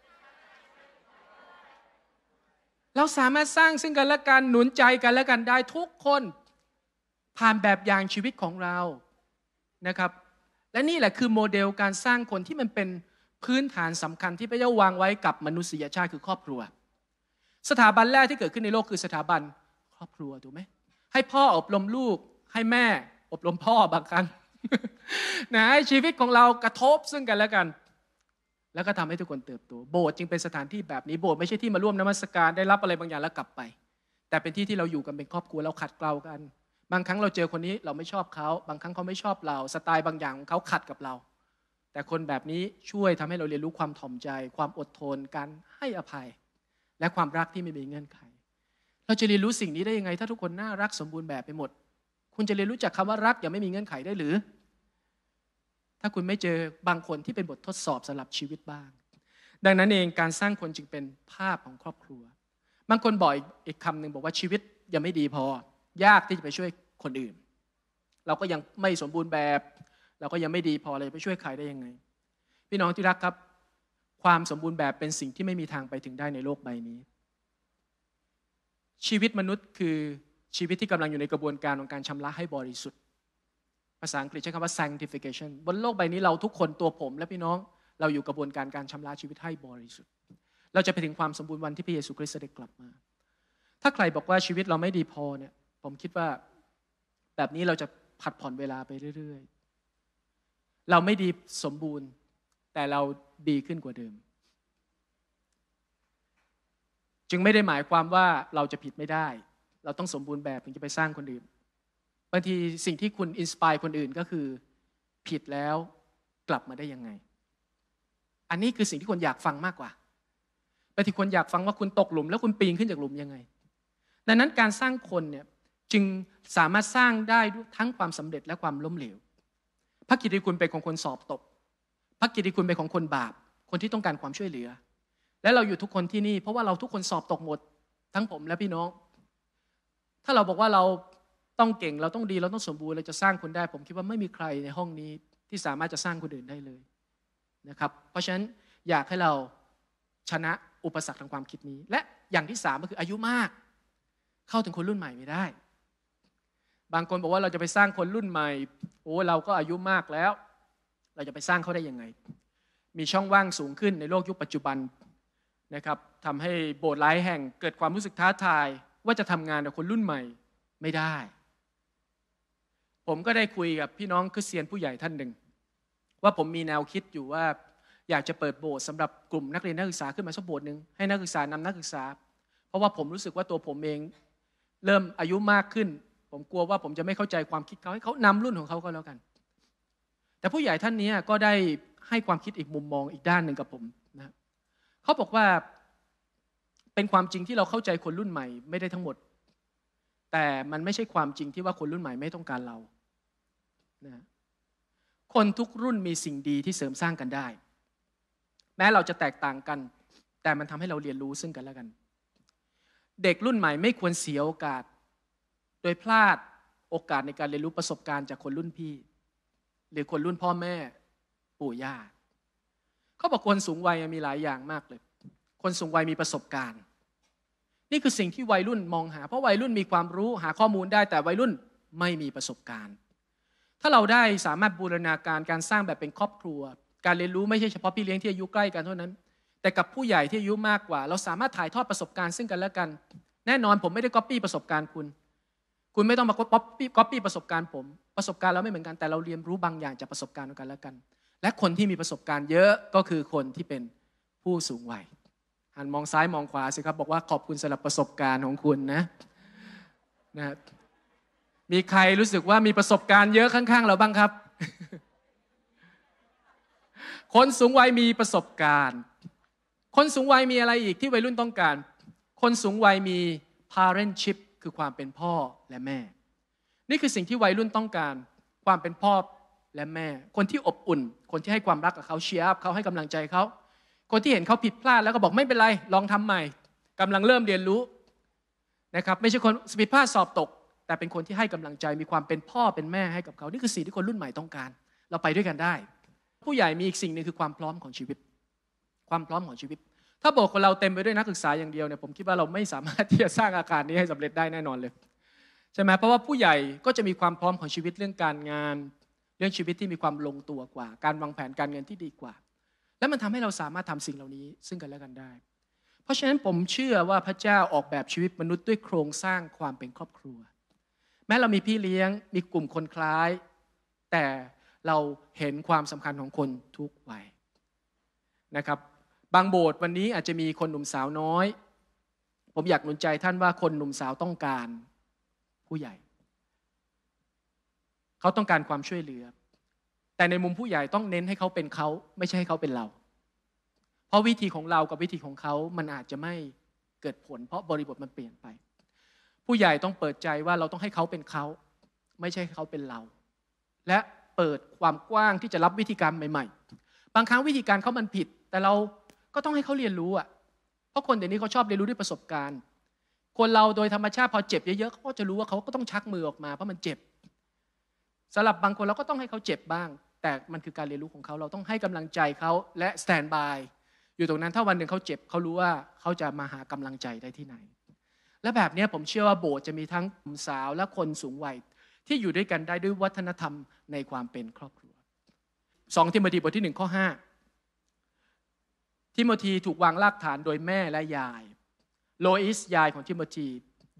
เราสามารถสร้างซึ่งกันและกันหนุนใจกันและกันได้ทุกคนผ่านแบบอย่างชีวิตของเรานะครับและนี่แหละคือโมเดลการสร้างคนที่มันเป็นพื้นฐานสำคัญที่พระเจ้าวางไว้กับมนุษยชาติคือครอบครัวสถาบันแรกที่เกิดขึ้นในโลกคือสถาบันครอบครัวถูกไหมให้พ่ออบรมลูกให้แม่อบรมพ่อบางครั้ง นะให้ชีวิตของเรากระทบซึ่งกันและกันแล้วก็ทำให้ทุกคนเติบโตโบสถ์จึงเป็นสถานที่แบบนี้โบสถ์ไม่ใช่ที่มาร่วมนมัสการได้รับอะไรบางอย่างแล้วกลับไปแต่เป็นที่ที่เราอยู่กันเป็นครอบครัวเราขัดเกลากันบางครั้งเราเจอคนนี้เราไม่ชอบเขาบางครั้งเขาไม่ชอบเราสไตล์บางอย่างของเขาขัดกับเราแต่คนแบบนี้ช่วยทำให้เราเรียนรู้ความถ่อมใจความอดทนการให้อภัยและความรักที่ไม่มีเงื่อนไขเราจะเรียนรู้สิ่งนี้ได้ยังไงถ้าทุกคนน่ารักสมบูรณ์แบบไปหมดคุณจะเรียนรู้จากคำว่ารักอย่างไม่มีเงื่อนไขได้หรือถ้าคุณไม่เจอบางคนที่เป็นบททดสอบสำหรับชีวิตบ้างดังนั้นเองการสร้างคนจึงเป็นภาพของครอบครัวบางคนบอกอีกคำหนึ่งบอกว่าชีวิตยังไม่ดีพอยากที่จะไปช่วยคนอื่นเราก็ยังไม่สมบูรณ์แบบเราก็ยังไม่ดีพอเลยไปช่วยใครได้ยังไงพี่น้องที่รักครับความสมบูรณ์แบบเป็นสิ่งที่ไม่มีทางไปถึงได้ในโลกใบนี้ชีวิตมนุษย์คือชีวิตที่กำลังอยู่ในกระบวนการของการชำระให้บริสุทธิ์ภาษาอังกฤษใช้คำว่า sanctification บนโลกใบนี้เราทุกคนตัวผมและพี่น้องเราอยู่กระบวนการการชำระชีวิตให้บริสุทธิ์เราจะไปถึงความสมบูรณ์วันที่พระเยซูคริสต์ได้กลับมาถ้าใครบอกว่าชีวิตเราไม่ดีพอเนี่ยผมคิดว่าแบบนี้เราจะผัดผ่อนเวลาไปเรื่อยๆเราไม่ดีสมบูรณ์แต่เราดีขึ้นกว่าเดิมจึงไม่ได้หมายความว่าเราจะผิดไม่ได้เราต้องสมบูรณ์แบบถึงจะไปสร้างคนอื่นบางทีสิ่งที่คุณอินสไปร์คนอื่นก็คือผิดแล้วกลับมาได้ยังไงอันนี้คือสิ่งที่คนอยากฟังมากกว่าบางทีคนอยากฟังว่าคุณตกหลุมแล้วคุณปีนขึ้นจากหลุมยังไงดังนั้นการสร้างคนเนี่ยจึงสามารถสร้างได้ทั้งความสำเร็จและความล้มเหลวพระกิตติคุณเป็นของคนสอบตกพระกิตติคุณเป็นของคนบาปคนที่ต้องการความช่วยเหลือและเราอยู่ทุกคนที่นี่เพราะว่าเราทุกคนสอบตกหมดทั้งผมและพี่น้องถ้าเราบอกว่าเราต้องเก่งเราต้องดีเราต้องสมบูรณ์เราจะสร้างคนได้ผมคิดว่าไม่มีใครในห้องนี้ที่สามารถจะสร้างคนอื่นได้เลยนะครับเพราะฉะนั้นอยากให้เราชนะอุปสรรคทางความคิดนี้และอย่างที่สามก็คืออายุมากเข้าถึงคนรุ่นใหม่ไม่ได้บางคนบอกว่าเราจะไปสร้างคนรุ่นใหม่โอ้เราก็อายุมากแล้วเราจะไปสร้างเขาได้ยังไงมีช่องว่างสูงขึ้นในโลกยุคปัจจุบันนะครับทำให้โบสถ์หลายแห่งเกิดความรู้สึกท้าทายว่าจะทำงานกับคนรุ่นใหม่ไม่ได้ผมก็ได้คุยกับพี่น้องคริสเตียนผู้ใหญ่ท่านหนึ่งว่าผมมีแนวคิดอยู่ว่าอยากจะเปิดโบสถ์สำหรับกลุ่มนักเรียนนักศึกษาขึ้นมาสักโบสถ์หนึ่งให้นักศึกษานำนักศึกษาเพราะว่าผมรู้สึกว่าตัวผมเองเริ่มอายุมากขึ้นผมกลัวว่าผมจะไม่เข้าใจความคิดเขาให้เขานำรุ่นของเขาก็แล้วกันแต่ผู้ใหญ่ท่านนี้ก็ได้ให้ความคิดอีกมุมมองอีกด้านหนึ่งกับผมนะเขาบอกว่าเป็นความจริงที่เราเข้าใจคนรุ่นใหม่ไม่ได้ทั้งหมดแต่มันไม่ใช่ความจริงที่ว่าคนรุ่นใหม่ไม่ต้องการเรานะคนทุกรุ่นมีสิ่งดีที่เสริมสร้างกันได้แม้เราจะแตกต่างกันแต่มันทำให้เราเรียนรู้ซึ่งกันและกันเด็กรุ่นใหม่ไม่ควรเสียโอกาสโดยพลาดโอกาสในการเรียนรู้ประสบการณ์จากคนรุ่นพี่หรือคนรุ่นพ่อแม่ปู่ย่าเขาบอกคนสูงวัยมีหลายอย่างมากเลยคนสูงวัยมีประสบการณ์นี่คือสิ่งที่วัยรุ่นมองหาเพราะวัยรุ่นมีความรู้หาข้อมูลได้แต่วัยรุ่นไม่มีประสบการณ์ถ้าเราได้สามารถบูรณาการการสร้างแบบเป็นครอบครัวการเรียนรู้ไม่ใช่เฉพาะพี่เลี้ยงที่อายุใกล้กันเท่านั้นแต่กับผู้ใหญ่ที่อายุมากกว่าเราสามารถถ่ายทอดประสบการณ์ซึ่งกันและกันแน่นอนผมไม่ได้ก๊อปปี้ประสบการณ์คุณคุณไม่ต้องมาก๊อปปี้ก๊อปปี้ประสบการณ์ผมประสบการณ์เราไม่เหมือนกันแต่เราเรียนรู้บางอย่างจากประสบการณ์ของกันและกันและคนที่มีประสบการณ์เยอะก็คือคนที่เป็นผู้สูงวัยหันมองซ้ายมองขวาสิครับบอกว่าขอบคุณสำหรับประสบการณ์ของคุณนะนะมีใครรู้สึกว่ามีประสบการณ์เยอะข้างๆเราบ้างครับคนสูงวัยมีประสบการณ์คนสูงวัยมีอะไรอีกที่วัยรุ่นต้องการคนสูงวัยมี parentship คือความเป็นพ่อและแม่นี่คือสิ่งที่วัยรุ่นต้องการความเป็นพ่อและแม่คนที่อบอุ่นคนที่ให้ความรักกับเขาเชียร์อัพเขาให้กำลังใจเขาคนที่เห็นเขาผิดพลาดแล้วก็บอกไม่เป็นไรลองทำใหม่กำลังเริ่มเรียนรู้นะครับไม่ใช่คนผิดพลาดสอบตกแต่เป็นคนที่ให้กำลังใจมีความเป็นพ่อเป็นแม่ให้กับเขานี่คือสิ่งที่คนรุ่นใหม่ต้องการเราไปด้วยกันได้ผู้ใหญ่มีอีกสิ่งหนึ่งคือความพร้อมของชีวิตความพร้อมของชีวิตถ้าโบสถ์ของเราเต็มไปด้วยนักศึกษาอย่างเดียวเนี่ยผมคิดว่าเราไม่สามารถที่จะสร้างอาคารนี้ให้สำเร็จได้แน่นอนเลยใช่ไหมเพราะว่าผู้ใหญ่ก็จะมีความพร้อมของชีวิตเรื่องการงานเรื่องชีวิตที่มีความลงตัวกว่าการวางแผนการเงินที่ดีกว่าและมันทำให้เราสามารถทำสิ่งเหล่านี้ซึ่งกันและกันได้เพราะฉะนั้นผมเชื่อว่าพระเจ้าออกแบบชีวิตมนุษย์ด้วยโครงสร้างความเป็นครอบครัวแม้เรามีพี่เลี้ยงมีกลุ่มคนคล้ายแต่เราเห็นความสำคัญของคนทุกวัยนะครับบางโบสถ์วันนี้อาจจะมีคนหนุ่มสาวน้อยผมอยากหนุนใจท่านว่าคนหนุ่มสาวต้องการผู้ใหญ่เขาต้องการความช่วยเหลือแต่ในมุมผู้ใหญ่ต้องเน้นให้เขาเป็นเขาไม่ใช่ให้เขาเป็นเราเพราะวิธีของเรากับวิธีของเขามันอาจจะไม่เกิดผลเพราะบริบทมันเปลี่ยนไปผู้ใหญ่ต้องเปิดใจว่าเราต้องให้เขาเป็นเขาไม่ใช่ให้เขาเป็นเราและเปิดความกว้างที่จะรับวิธีการใหม่ๆบางครั้งวิธีการเขามันผิดแต่เราก็ต้องให้เขาเรียนรู้อ่ะเพราะคนเดี๋ยวนี้เขาชอบเรียนรู้ด้วยประสบการณ์คนเราโดยธรรมชาติพอเจ็บเยอะๆเขาก็จะรู้ว่าเขาก็ต้องชักมือออกมาเพราะมันเจ็บสำหรับบางคนเราก็ต้องให้เขาเจ็บบ้างแต่มันคือการเรียนรู้ของเขาเราต้องให้กำลังใจเขาและสแตนบายอยู่ตรงนั้นถ้าวันหนึ่งเขาเจ็บเขารู้ว่าเขาจะมาหากำลังใจได้ที่ไหนและแบบนี้ผมเชื่อว่าโบสถ์จะมีทั้งหนุ่มสาวและคนสูงวัยที่อยู่ด้วยกันได้ด้วยวัฒนธรรมในความเป็นครอบครัวสองทิโมธีบทที่หนึ่งข้อห้าทิโมธีถูกวางรากฐานโดยแม่และยายโลอิสยายของทิโมธี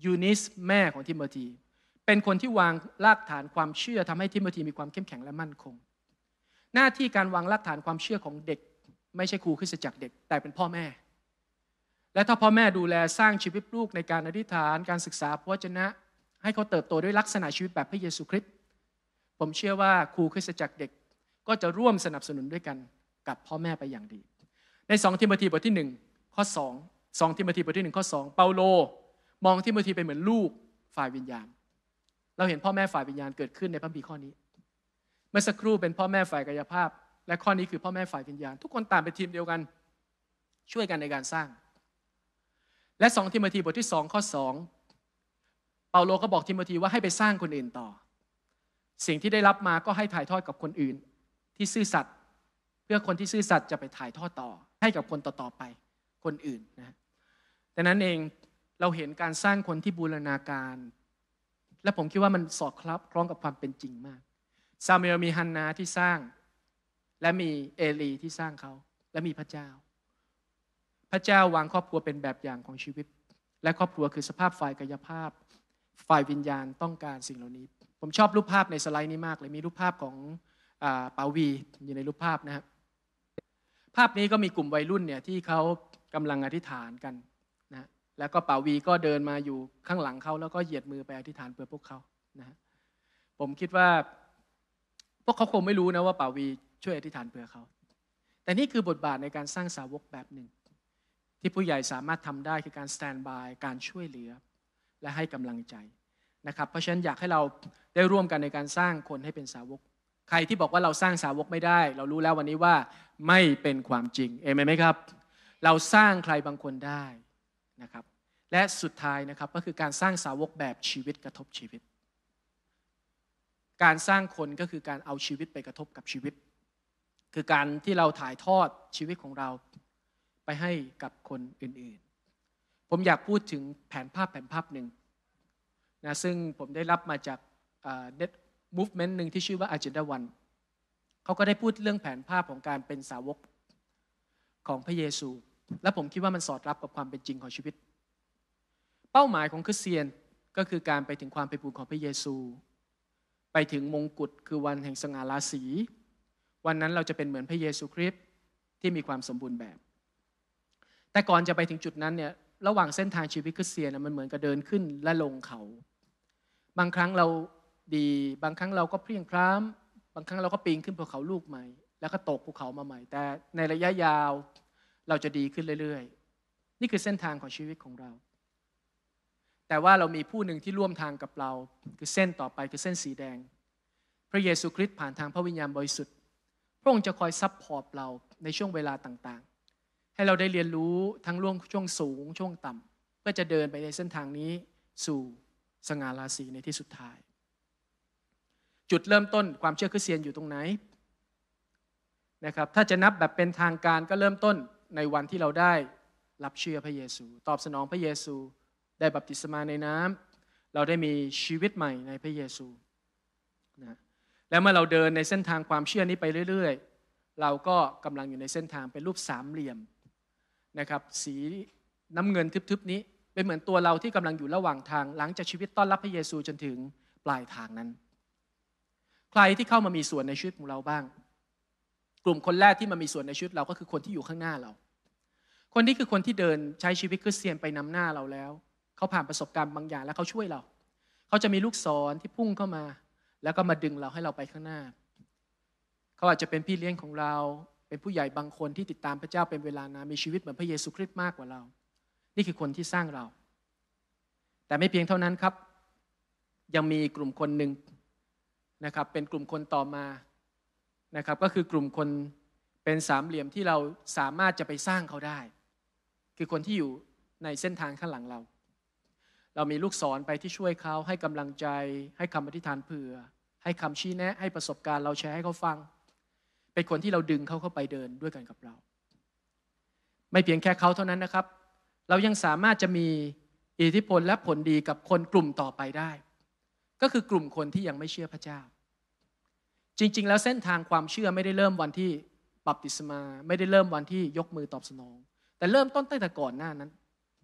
ยูนิสแม่ของทิโมธีเป็นคนที่วางรากฐานความเชื่อทำให้ทิโมธีมีความเข้มแข็งและมั่นคงหน้าที่การวางรากฐานความเชื่อของเด็กไม่ใช่ครูคริสตจักรเด็กแต่เป็นพ่อแม่และถ้าพ่อแม่ดูแลสร้างชีวิตลูกในการอธิษฐานการศึกษาพระวจนะให้เขาเติบโตด้วยลักษณะชีวิตแบบพระเยซูคริสต์ผมเชื่อว่าครูคริสตจักรเด็กก็จะร่วมสนับสนุนด้วยกันกับพ่อแม่ไปอย่างดีในสองทิโมธีบทที่หนึ่งข้อสองสองทิโมธีบทที่หนึ่งข้อสองเปาโลมองทิโมธีเป็นเหมือนลูกฝ่ายวิญญาณเราเห็นพ่อแม่ฝ่ายวิญญาณเกิดขึ้นในพระคัมภีร์ข้อนี้เมื่อสักครู่เป็นพ่อแม่ฝ่ายกายภาพและข้อนี้คือพ่อแม่ฝ่ายวิญญาณทุกคนต่างเป็นทีมเดียวกันช่วยกันในการสร้างและสองทิโมธีบทที่สองข้อสองเปาโลก็บอกทิโมธีว่าให้ไปสร้างคนอื่นต่อสิ่งที่ได้รับมาก็ให้ถ่ายทอดกับคนอื่นที่ซื่อสัตย์เพื่อคนที่ซื่อสัตย์จะไปถ่ายทอดต่อให้กับคนต่อๆไปคนอื่นนะดังนั้นเองเราเห็นการสร้างคนที่บูรณาการและผมคิดว่ามันสอดคล้องกับความเป็นจริงมากซามูเอลมีฮันนาที่สร้างและมีเอลีที่สร้างเขาและมีพระเจ้าพระเจ้าวางครอบครัวเป็นแบบอย่างของชีวิตและครอบครัวคือสภาพฝ่ายกายภาพฝ่ายวิญญาณต้องการสิ่งเหล่านี้ผมชอบรูปภาพในสไลด์นี้มากเลยมีรูปภาพของปาวีอยู่ในรูปภาพนะครับภาพนี้ก็มีกลุ่มวัยรุ่นเนี่ยที่เขากำลังอธิษฐานกันนะแล้วก็ปาวีก็เดินมาอยู่ข้างหลังเขาแล้วก็เหยียดมือไปอธิษฐานเพื่อพวกเขานะผมคิดว่าพวกเขาคงไม่รู้นะว่าปาวีช่วยอธิษฐานเพื่อเขาแต่นี่คือบทบาทในการสร้างสาวกแบบหนึ่งที่ผู้ใหญ่สามารถทำได้คือการสแตนด์บายการช่วยเหลือและให้กำลังใจนะครับเพราะฉะนั้นอยากให้เราได้ร่วมกันในการสร้างคนให้เป็นสาวกใครที่บอกว่าเราสร้างสาวกไม่ได้เรารู้แล้ววันนี้ว่าไม่เป็นความจริงเอเมนไหมครับเราสร้างใครบางคนได้นะครับและสุดท้ายนะครับก็คือการสร้างสาวกแบบชีวิตกระทบชีวิตการสร้างคนก็คือการเอาชีวิตไปกระทบกับชีวิตคือการที่เราถ่ายทอดชีวิตของเราไปให้กับคนอื่นๆผมอยากพูดถึงแผนภาพแผนภาพหนึ่งนะซึ่งผมได้รับมาจากเน็ตมูฟเมนต์หนึ่งที่ชื่อว่า Agenda One เขาก็ได้พูดเรื่องแผนภาพของการเป็นสาวกของพระเยซูและผมคิดว่ามันสอดรับกับความเป็นจริงของชีวิตเป้าหมายของคริสเตียนก็คือการไปถึงความเป็นบุญของพระเยซูไปถึงมงกุฎคือวันแห่งสง่าราศีวันนั้นเราจะเป็นเหมือนพระเยซูคริสต์ที่มีความสมบูรณ์แบบแต่ก่อนจะไปถึงจุดนั้นเนี่ยระหว่างเส้นทางชีวิตคริสเตียนมันเหมือนกับเดินขึ้นและลงเขาบางครั้งเราดีบางครั้งเราก็เพลียงพล้ำบางครั้งเราก็ปีนขึ้นภูเขาลูกใหม่แล้วก็ตกภูเขามาใหม่แต่ในระยะยาวเราจะดีขึ้นเรื่อยๆนี่คือเส้นทางของชีวิตของเราแต่ว่าเรามีผู้หนึ่งที่ร่วมทางกับเราคือเส้นต่อไปคือเส้นสีแดงพระเยซูคริสต์ผ่านทางพระวิญญาณบริสุทธิ์พระองค์จะคอยซัพพอร์ตเราในช่วงเวลาต่างๆให้เราได้เรียนรู้ทั้งช่วงสูงช่วงต่ำเพื่อจะเดินไปในเส้นทางนี้สู่สง่าราศีในที่สุดท้ายจุดเริ่มต้นความเชื่อคริสเตียนอยู่ตรงไหนนะครับถ้าจะนับแบบเป็นทางการก็เริ่มต้นในวันที่เราได้รับเชื่อพระเยซูตอบสนองพระเยซูได้บัพติศมาในน้ำเราได้มีชีวิตใหม่ในพระเยซูนะแล้วเมื่อเราเดินในเส้นทางความเชื่อนี้ไปเรื่อยๆเราก็กำลังอยู่ในเส้นทางเป็นรูปสามเหลี่ยมนะครับสีน้ำเงินทึบๆนี้เป็นเหมือนตัวเราที่กำลังอยู่ระหว่างทางหลังจากชีวิตต้อนรับพระเยซูจนถึงปลายทางนั้นใครที่เข้ามามีส่วนในชีวิตของเราบ้างกลุ่มคนแรกที่มามีส่วนในชีวิตเราก็คือคนที่อยู่ข้างหน้าเราคนนี้คือคนที่เดินใช้ชีวิตคริสเตียนไปนำหน้าเราแล้วเขาผ่านประสบการณ์บางอย่างแล้วเขาช่วยเราเขาจะมีลูกศรที่พุ่งเข้ามาแล้วก็มาดึงเราให้เราไปข้างหน้าเขาอาจจะเป็นพี่เลี้ยงของเราเป็นผู้ใหญ่บางคนที่ติดตามพระเจ้าเป็นเวลานานมีชีวิตเหมือนพระเยซูคริสต์มากกว่าเรานี่คือคนที่สร้างเราแต่ไม่เพียงเท่านั้นครับยังมีกลุ่มคนหนึ่งนะครับเป็นกลุ่มคนต่อมานะครับก็คือกลุ่มคนเป็นสามเหลี่ยมที่เราสามารถจะไปสร้างเขาได้คือคนที่อยู่ในเส้นทางข้างหลังเราเรามีลูกศรไปที่ช่วยเขาให้กำลังใจให้คำอธิษฐานเผื่อให้คำชี้แนะให้ประสบการณ์เราแชร์ให้เขาฟังเป็นคนที่เราดึงเขาเข้าไปเดินด้วยกันกับเราไม่เพียงแค่เขาเท่านั้นนะครับเรายังสามารถจะมีอิทธิพลและผลดีกับคนกลุ่มต่อไปได้ก็คือกลุ่มคนที่ยังไม่เชื่อพระเจ้าจริงๆแล้วเส้นทางความเชื่อไม่ได้เริ่มวันที่บัพติศมาไม่ได้เริ่มวันที่ยกมือตอบสนองแต่เริ่มต้นตั้งแต่ก่อนหน้านั้น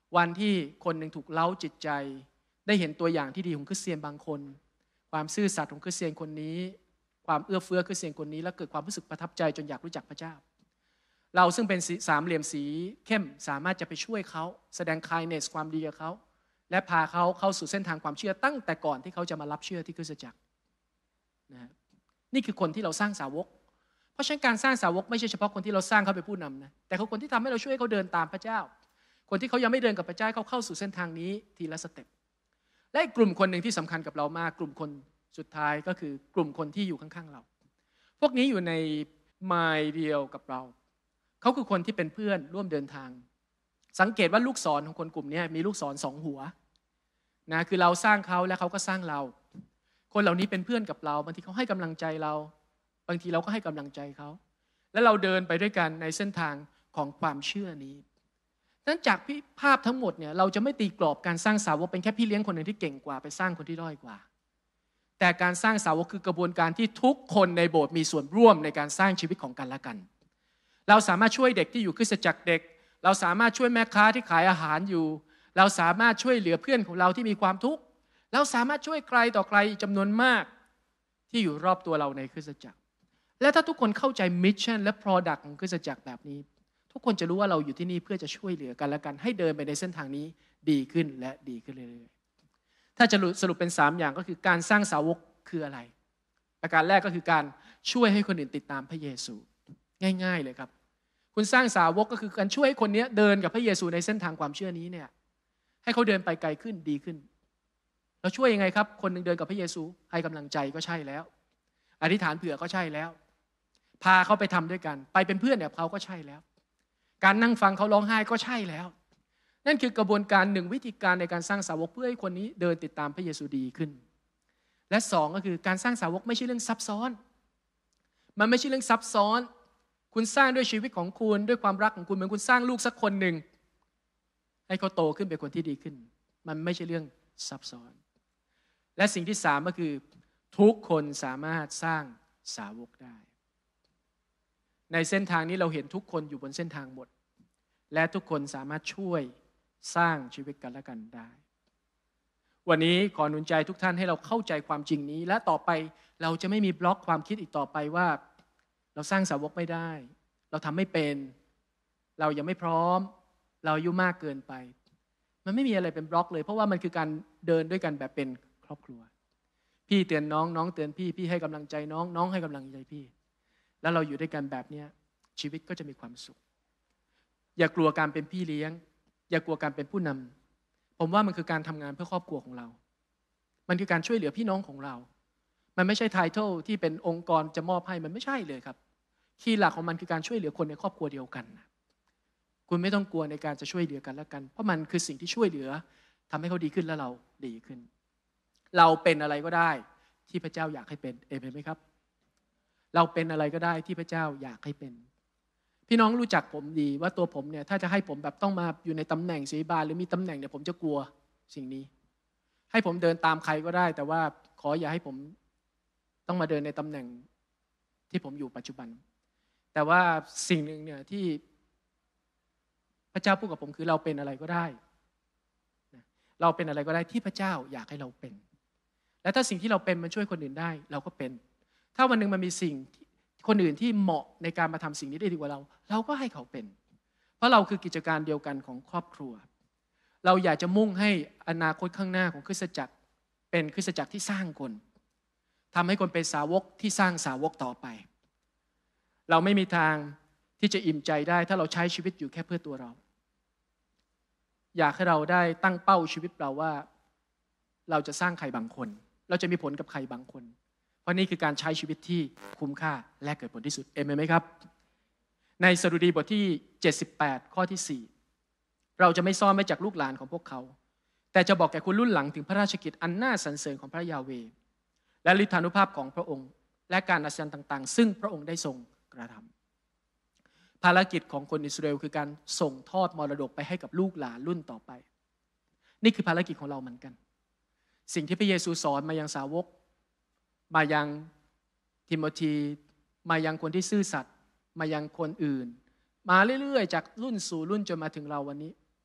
วันที่คนหนึ่งถูกเล้าจิตใจได้เห็นตัวอย่างที่ดีของคริสเตียนบางคนความซื่อสัตย์ของคริสเตียนคนนี้ความเอื้อเฟื้อคริสเตียนคนนี้แล้วเกิดความรู้สึกประทับใจจนอยากรู้จักพระเจ้าเราซึ่งเป็นสามเหลี่ยมสีเข้มสามารถจะไปช่วยเขาแสดง kindness ความดีกับเขาและพาเขาเข้าสู่เส้นทางความเชื่อตั้งแต่ก่อนที่เขาจะมารับเชื่อที่คริสตจักรนะนี่คือคนที่เราสร้างสาวกเพราะฉะนั้นการสร้างสาวกไม่ใช่เฉพาะคนที่เราสร้างเขาเป็นผู้นำนะแต่เขาคนที่ทำให้เราช่วยเขาเดินตามพระเจ้าคนที่เขายังไม่เดินกับพระเจ้าเขาเข้าสู่เส้นทางนี้ทีละสเต็ปและกลุ่มคนหนึ่งที่สำคัญกับเรามากกลุ่มคนสุดท้ายก็คือกลุ่มคนที่อยู่ข้างๆเราพวกนี้อยู่ในไมล์เดียวกับเราเขาคือคนที่เป็นเพื่อนร่วมเดินทางสังเกตว่าลูกศรของคนกลุ่มนี้มีลูกศรสองหัวนะคือเราสร้างเขาและเขาก็สร้างเราคนเหล่านี้เป็นเพื่อนกับเราบางทีเขาให้กำลังใจเราบางทีเราก็ให้กำลังใจเขาและเราเดินไปด้วยกันในเส้นทางของความเชื่อนี้นั้นจากภาพทั้งหมดเนี่ยเราจะไม่ตีกรอบการสร้างสาวกเป็นแค่พี่เลี้ยงคนหนึ่งที่เก่งกว่าไปสร้างคนที่ด้อยกว่าแต่การสร้างสาวกคือกระบวนการที่ทุกคนในโบสถ์มีส่วนร่วมในการสร้างชีวิตของกันและกันเราสามารถช่วยเด็กที่อยู่คริสตจักรเด็กเราสามารถช่วยแม่ค้าที่ขายอาหารอยู่เราสามารถช่วยเหลือเพื่อนของเราที่มีความทุกข์เราสามารถช่วยใครต่อใครจำนวนมากที่อยู่รอบตัวเราในคริสตจักรและถ้าทุกคนเข้าใจมิชชั่นและ product ของคริสตจักรแบบนี้ทุกคนจะรู้ว่าเราอยู่ที่นี่เพื่อจะช่วยเหลือกันและกันให้เดินไปในเส้นทางนี้ดีขึ้นและดีขึ้นเรื่อยๆถ้าจะสรุปเป็นสามอย่างก็คือการสร้างสาวกคืออะไรประการแรกก็คือการช่วยให้คนอื่นติดตามพระเยซูง่ายๆเลยครับคุณสร้างสาวกก็คือการช่วยให้คนนี้เดินกับพระเยซูในเส้นทางความเชื่อนี้เนี่ยให้เขาเดินไปไกลขึ้นดีขึ้นเราช่วยยังไงครับคนหนึ่งเดินกับพระเยซูให้กำลังใจก็ใช่แล้วอธิษฐานเผื่อก็ใช่แล้วพาเขาไปทำด้วยกันไปเป็นเพื่อนเนี่ยเขาก็ใช่แล้วการนั่งฟังเขาร้องไห้ก็ใช่แล้วนั่นคือกระบวนการหนึ่งวิธีการในการสร้างสาวกเพื่อให้คนนี้เดินติดตามพระเยซูดีขึ้นและสองก็คือการสร้างสาวกไม่ใช่เรื่องซับซ้อนมันไม่ใช่เรื่องซับซ้อนคุณสร้างด้วยชีวิตของคุณด้วยความรักของคุณเหมือนคุณสร้างลูกสักคนหนึ่งให้เขาโตขึ้นเป็นคนที่ดีขึ้นมันไม่ใช่เรื่องซับซ้อนและสิ่งที่สามก็คือทุกคนสามารถสร้างสาวกได้ในเส้นทางนี้เราเห็นทุกคนอยู่บนเส้นทางหมดและทุกคนสามารถช่วยสร้างชีวิตกันและกันได้วันนี้ขอหนุนใจทุกท่านให้เราเข้าใจความจริงนี้และต่อไปเราจะไม่มีบล็อกความคิดอีกต่อไปว่าเราสร้างสาวกไม่ได้เราทำไม่เป็นเรายังไม่พร้อมเราอายุมากเกินไปมันไม่มีอะไรเป็นบล็อกเลยเพราะว่ามันคือการเดินด้วยกันแบบเป็นครอบครัวพี่เตือนน้องน้องเตือนพี่พี่ให้กำลังใจน้องน้องให้กำลังใจพี่แล้วเราอยู่ด้วยกันแบบนี้ชีวิตก็จะมีความสุขอย่ากลัวการเป็นพี่เลี้ยงอย่ากลัวการเป็นผู้นำผมว่ามันคือการทำงานเพื่อครอบครัวของเรามันคือการช่วยเหลือพี่น้องของเรามันไม่ใช่ไทเทิลที่เป็นองค์กรจะมอบให้มันไม่ใช่เลยครับคีย์หลักของมันคือการช่วยเหลือคนในครอบครัวเดียวกันคุณไม่ต้องกลัวในการจะช่วยเหลือกันและกันเพราะมันคือสิ่งที่ช่วยเหลือทำให้เขาดีขึ้นและเราดีขึ้นเราเป็นอะไรก็ได้ที่พระเจ้าอยากให้เป็นเอเมนไหมครับเราเป็นอะไรก็ได้ที่พระเจ้าอยากให้เป็นพี่น้องรู้จักผมดีว่าตัวผมเนี่ยถ้าจะให้ผมแบบต้องมาอยู่ในตำแหน่งศิริบาลหรือมีตำแหน่งเนี่ยผมจะกลัวสิ่งนี้ให้ผมเดินตามใครก็ได้แต่ว่าขออย่าให้ผมต้องมาเดินในตำแหน่งที่ผมอยู่ปัจจุบันแต่ว่าสิ่งหนึ่งเนี่ยที่พระเจ้าพูดกับผมคือเราเป็นอะไรก็ได้เราเป็นอะไรก็ได้ที่พระเจ้าอยากให้เราเป็นและถ้าสิ่งที่เราเป็นมันช่วยคนอื่นได้เราก็เป็นถ้าวันหนึ่งมันมีสิ่งคนอื่นที่เหมาะในการมาทำสิ่งนี้ได้ดีกว่าเราเราก็ให้เขาเป็นเพราะเราคือกิจการเดียวกันของครอบครัวเราอยากจะมุ่งให้อนาคตข้างหน้าของคริสตจักรเป็นคริสตจักรที่สร้างคนทำให้คนเป็นสาวกที่สร้างสาวกต่อไปเราไม่มีทางที่จะอิ่มใจได้ถ้าเราใช้ชีวิตอยู่แค่เพื่อตัวเราอยากให้เราได้ตั้งเป้าชีวิตเราว่าเราจะสร้างใครบางคนเราจะมีผลกับใครบางคนเพราะนี่คือการใช้ชีวิตที่คุ้มค่าและเกิดผลที่สุดเอเมนไหมครับในสดุดีบทที่เจ็ดสิบแปดข้อที่สี่เราจะไม่ซ่อนไว้จากลูกหลานของพวกเขาแต่จะบอกแก่คุณรุ่นหลังถึงพระราชกิจอันน่าสรรเสริญของพระยาเวห์และฤทธานุภาพของพระองค์และการอัศจรรย์ต่างๆซึ่งพระองค์ได้ทรงกระทำภารกิจของคนอิสราเอลคือการส่งทอดมรดกไปให้กับลูกหลานรุ่นต่อไปนี่คือภารกิจของเราเหมือนกันสิ่งที่พระเยซูสอนมายังสาวกมายังทิโมธีมายังคนที่ซื่อสัตย์มายังคนอื่นมาเรื่อยๆจากรุ่นสู่รุ่นจนมาถึงเราวันนี้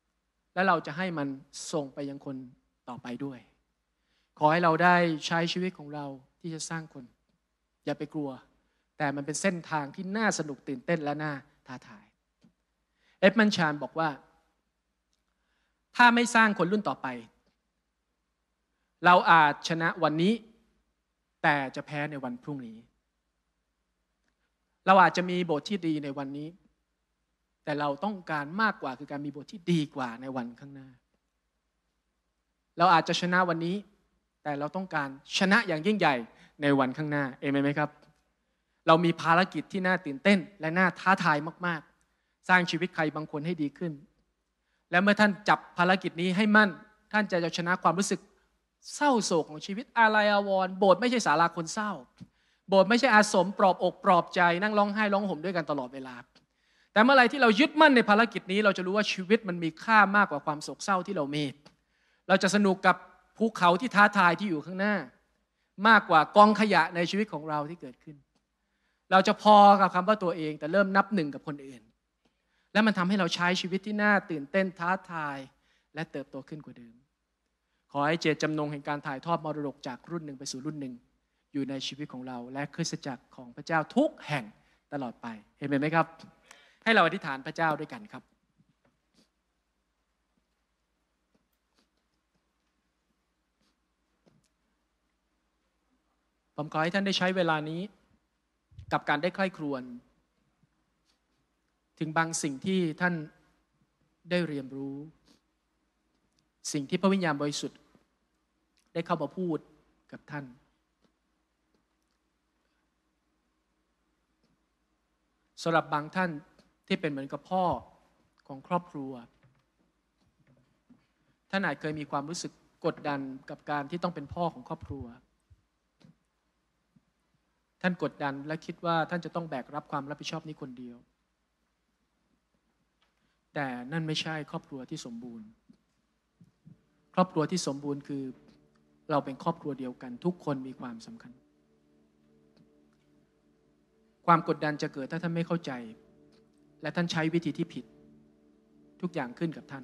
และเราจะให้มันส่งไปยังคนต่อไปด้วยขอให้เราได้ใช้ชีวิตของเราที่จะสร้างคนอย่าไปกลัวแต่มันเป็นเส้นทางที่น่าสนุกตื่นเต้นและน่าท้าทายเอ็ดมันชานบอกว่าถ้าไม่สร้างคนรุ่นต่อไปเราอาจชนะวันนี้แต่จะแพ้ในวันพรุ่งนี้เราอาจจะมีบทที่ดีในวันนี้แต่เราต้องการมากกว่าคือการมีบทที่ดีกว่าในวันข้างหน้าเราอาจจะชนะวันนี้แต่เราต้องการชนะอย่างยิ่งใหญ่ในวันข้างหน้าเอเมนไหมครับเรามีภารกิจที่น่าตื่นเต้นและน่าท้าทายมากๆสร้างชีวิตใครบางคนให้ดีขึ้นและเมื่อท่านจับภารกิจนี้ให้มั่นท่านจะชนะความรู้สึกเศร้าโศกของชีวิตอาลัยอาวรณ์โบสถ์ไม่ใช่ศาลาคนเศร้าโบสถ์ไม่ใช่อาสมปลอบอกปลอบใจนั่งร้องไห้ร้องห่มด้วยกันตลอดเวลาแต่เมื่อไรที่เรายึดมั่นในภารกิจนี้เราจะรู้ว่าชีวิตมันมีค่ามากกว่าความโศกเศร้าที่เรามีเราจะสนุกกับภูเขาที่ท้าทายที่อยู่ข้างหน้ามากกว่ากองขยะในชีวิตของเราที่เกิดขึ้นเราจะพอกับคำว่าตัวเองแต่เริ่มนับหนึ่งกับคนอื่นและมันทำให้เราใช้ชีวิตที่น่าตื่นเต้นท้าทายและเติบโตขึ้นกว่าเดิมขอให้เจตจำนงแห่งการถ่ายทอดมรดกจากรุ่นหนึ่งไปสู่รุ่นหนึ่งอยู่ในชีวิตของเราและคริสตจักรของพระเจ้าทุกแห่งตลอดไปเห็นไหมครับให้เราอธิษฐานพระเจ้าด้วยกันครับผมขอให้ท่านได้ใช้เวลานี้กับการได้ใคร่ครวญถึงบางสิ่งที่ท่านได้เรียนรู้สิ่งที่พระวิญญาณบริสุทธิ์ได้เข้ามาพูดกับท่านสำหรับบางท่านที่เป็นเหมือนกับพ่อของครอบครัวท่านอาจเคยมีความรู้สึกกดดันกับการที่ต้องเป็นพ่อของครอบครัวท่านกดดันและคิดว่าท่านจะต้องแบกรับความรับผิดชอบนี้คนเดียวแต่นั่นไม่ใช่ครอบครัวที่สมบูรณ์ครอบครัวที่สมบูรณ์คือเราเป็นครอบครัวเดียวกันทุกคนมีความสำคัญความกดดันจะเกิดถ้าท่านไม่เข้าใจและท่านใช้วิธีที่ผิดทุกอย่างขึ้นกับท่าน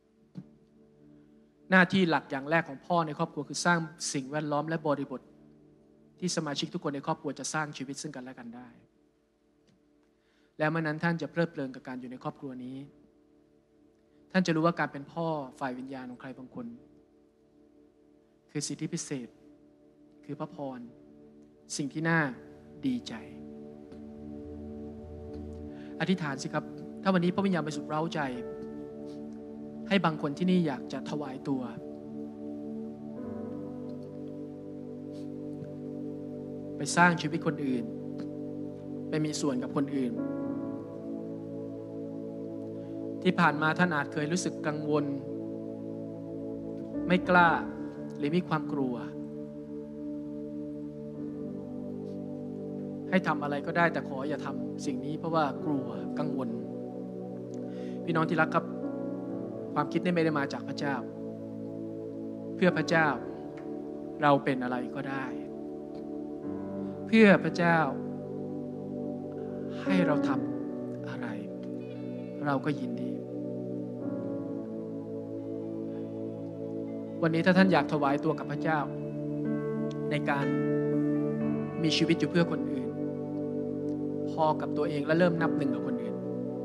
หน้าที่หลักอย่างแรกของพ่อในครอบครัวคือสร้างสิ่งแวดล้อมและบริบทที่สมาชิกทุกคนในครอบครัวจะสร้างชีวิตซึ่งกันและกันได้แล้วเมื่อนั้นท่านจะเพลิดเพลินกับการอยู่ในครอบครัวนี้ท่านจะรู้ว่าการเป็นพ่อฝ่ายวิญญาณของใครบางคนคือสิทธิพิเศษคือพระพรสิ่งที่น่าดีใจอธิษฐานสิครับถ้าวันนี้พระวิญญาณบริสุทธิ์เร้าใจให้บางคนที่นี่อยากจะถวายตัวไปสร้างชีวิตคนอื่นไปมีส่วนกับคนอื่นที่ผ่านมาท่านอาจเคยรู้สึกกังวลไม่กล้าหรือมีความกลัวให้ทำอะไรก็ได้แต่ขออย่าทำสิ่งนี้เพราะว่ากลัวกังวลพี่น้องที่รักครับความคิดนี้ไม่ได้มาจากพระเจ้าเพื่อพระเจ้าเราเป็นอะไรก็ได้เพื่อพระเจ้าให้เราทำอะไรเราก็ยินดีวันนี้ถ้าท่านอยากถวายตัวกับพระเจ้าในการมีชีวิตอยู่เพื่อคนอื่นพอกับตัวเองและเริ่มนับหนึ่งกับคนอื่น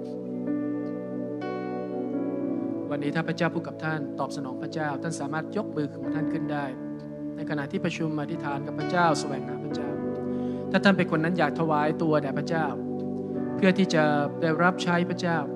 วันนี้ถ้าพระเจ้าพูดกับท่านตอบสนองพระเจ้าท่านสามารถยกมือของท่านขึ้นได้ในขณะที่ประชุมอธิษฐานกับพระเจ้าแสวงหาพระเจ้าถ้าท่านเป็นคนนั้นอยากถวายตัวแด่พระเจ้าเพื่อที่จะได้รับใช้พระเจ้า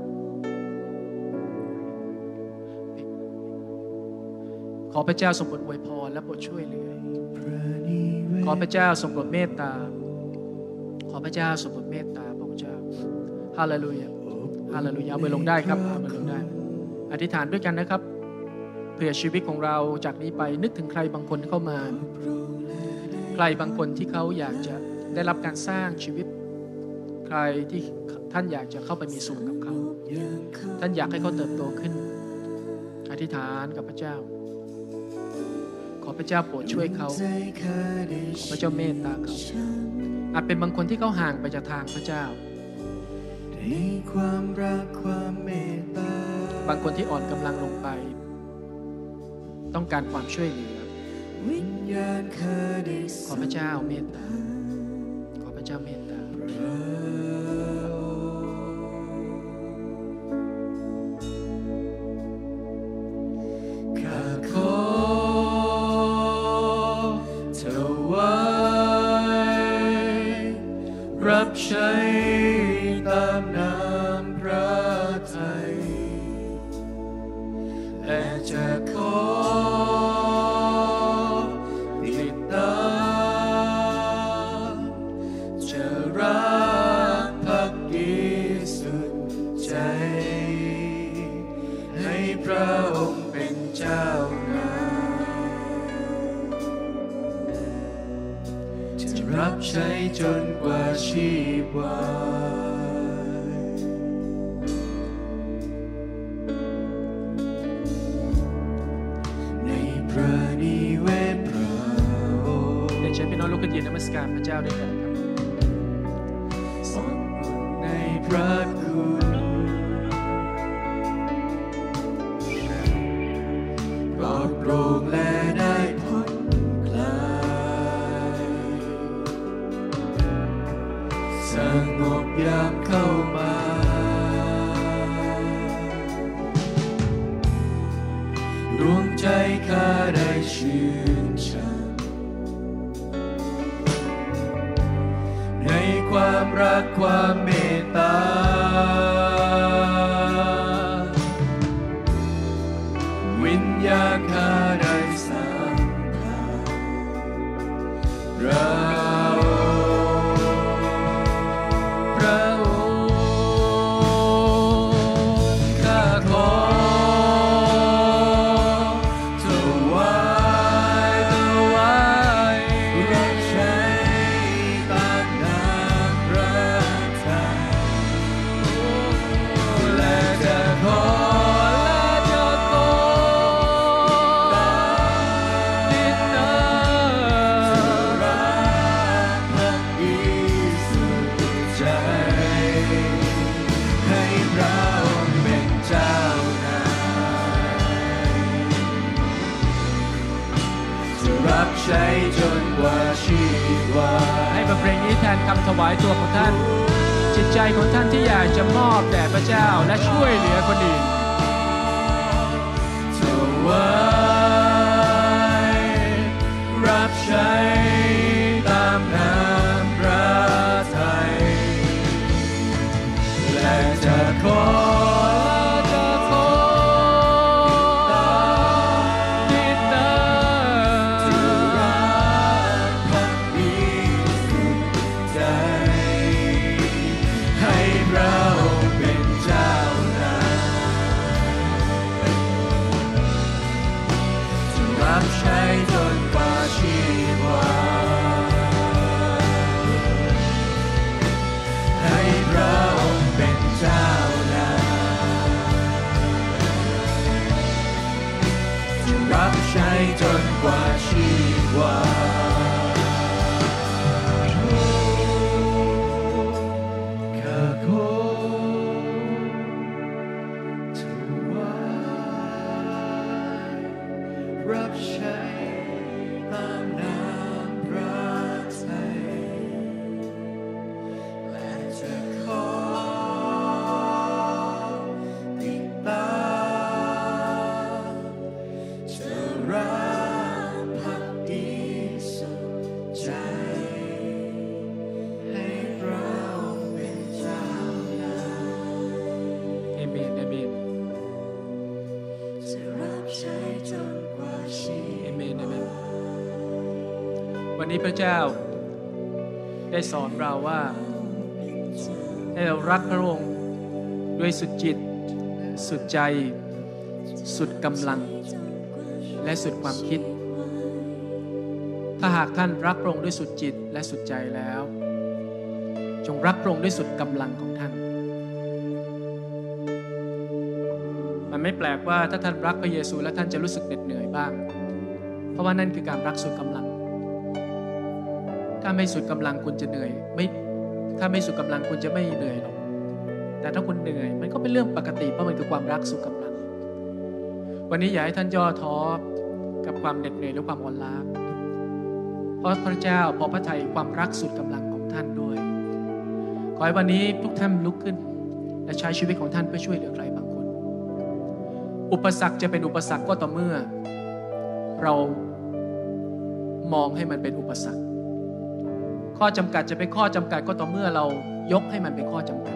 ขอพระเจ้าทรงโปรดอวยพรและโปรดช่วยเหลือขอพระเจ้าทรงโปรดเมตตาขอพระเจ้าทรงโปรดเมตตาพระเจ้าฮาเลลูยาฮาเลลูยามือลงได้ครับมือลงได้อธิษฐานด้วยกันนะครับเพื่อชีวิตของเราจากนี้ไปนึกถึงใครบางคนเข้ามาใครบางคนที่เขาอยากจะได้รับการสร้างชีวิตใครที่ท่านอยากจะเข้าไปมีส่วนกับเขาท่านอยากให้เขาเติบโตขึ้นอธิษฐานกับพระเจ้าขอพระเจ้าโปรดช่วยเขาขอพระเจ้าเมตตาเขาอาจเป็นบางคนที่เขาห่างไปจากทางพระเจ้าในความรักความเมตตาบางคนที่อ่อนกำลังลงไปต้องการความช่วยเหลือวิญญาณข้าได้ขอพระเจ้าเมตตาขอพระเจ้าเมตตาข้าขอถวายรับใช้ตามน้ำพระทัยและจะขอติดตามจะรักภักดีสุดใจให้พระองค์เป็นเจ้านายจะรับใช้จนกว่าชีพวาลุกขึ้นยืนนมัสการพระเจ้าด้วยกันครับทรงในพระคุณปลอดโปร่งและได้ผ่อนคลายสงบยามเข้ามาดวงใจข้าได้ชื่นชันความรักความเมตตาวิญญาณข้าได้สัมผัสเราพระองค์ข้าขอถวายถวายรับใช้ตามน้ำใช้จนกว่าชีวาให้บทเพลงนี้แทนคำถวายตัวของท่านจิตใจของท่านที่อยากจะมอบแด่พระเจ้าและช่วยเหลือคนอื่นถวายรับใช้ตามน้ำพระทัยและจะขอใช้จนกว่าชีวาข้าขอถวายรับใช้ตามน้ำพระทัยและจะขอติดตามวันนี้พระเจ้าได้สอนเราว่าให้เรารักพระองค์ด้วยสุดจิตสุดใจสุดกำลังและสุดความคิดถ้าหากท่านรักพระองค์ด้วยสุดจิตและสุดใจแล้วจงรักพระองค์ด้วยสุดกำลังของท่านมันไม่แปลกว่าถ้าท่านรักพระเยซูแล้วท่านจะรู้สึกเหน็ดเหนื่อยบ้างเพราะว่านั่นคือการรักสุดกำลังถ้าไม่สุดกำลังคุณจะเหนื่อยไม่ถ้าไม่สุดกำลังคุณจะไม่เหนื่อยหรอกแต่ถ้าคุณเหนื่อยมันก็เป็นเรื่องปกติเพราะมันคือความรักสุดกำลังวันนี้อยากให้ท่านย่อท้อกับความเหน็ดเหนื่อยและความอ่อนล้าเพราะพระเจ้าพอพระทัยความรักสุดกำลังของท่านด้วยขอให้วันนี้ทุกท่านลุกขึ้นและใช้ชีวิตของท่านเพื่อช่วยเหลือใครบางคนอุปสรรคจะเป็นอุปสรรคก็ต่อเมื่อเรามองให้มันเป็นอุปสรรคข้อจำกัดจะเป็นข้อจำกัดก็ต่อเมื่อเรายกให้มันเป็นข้อจำกัด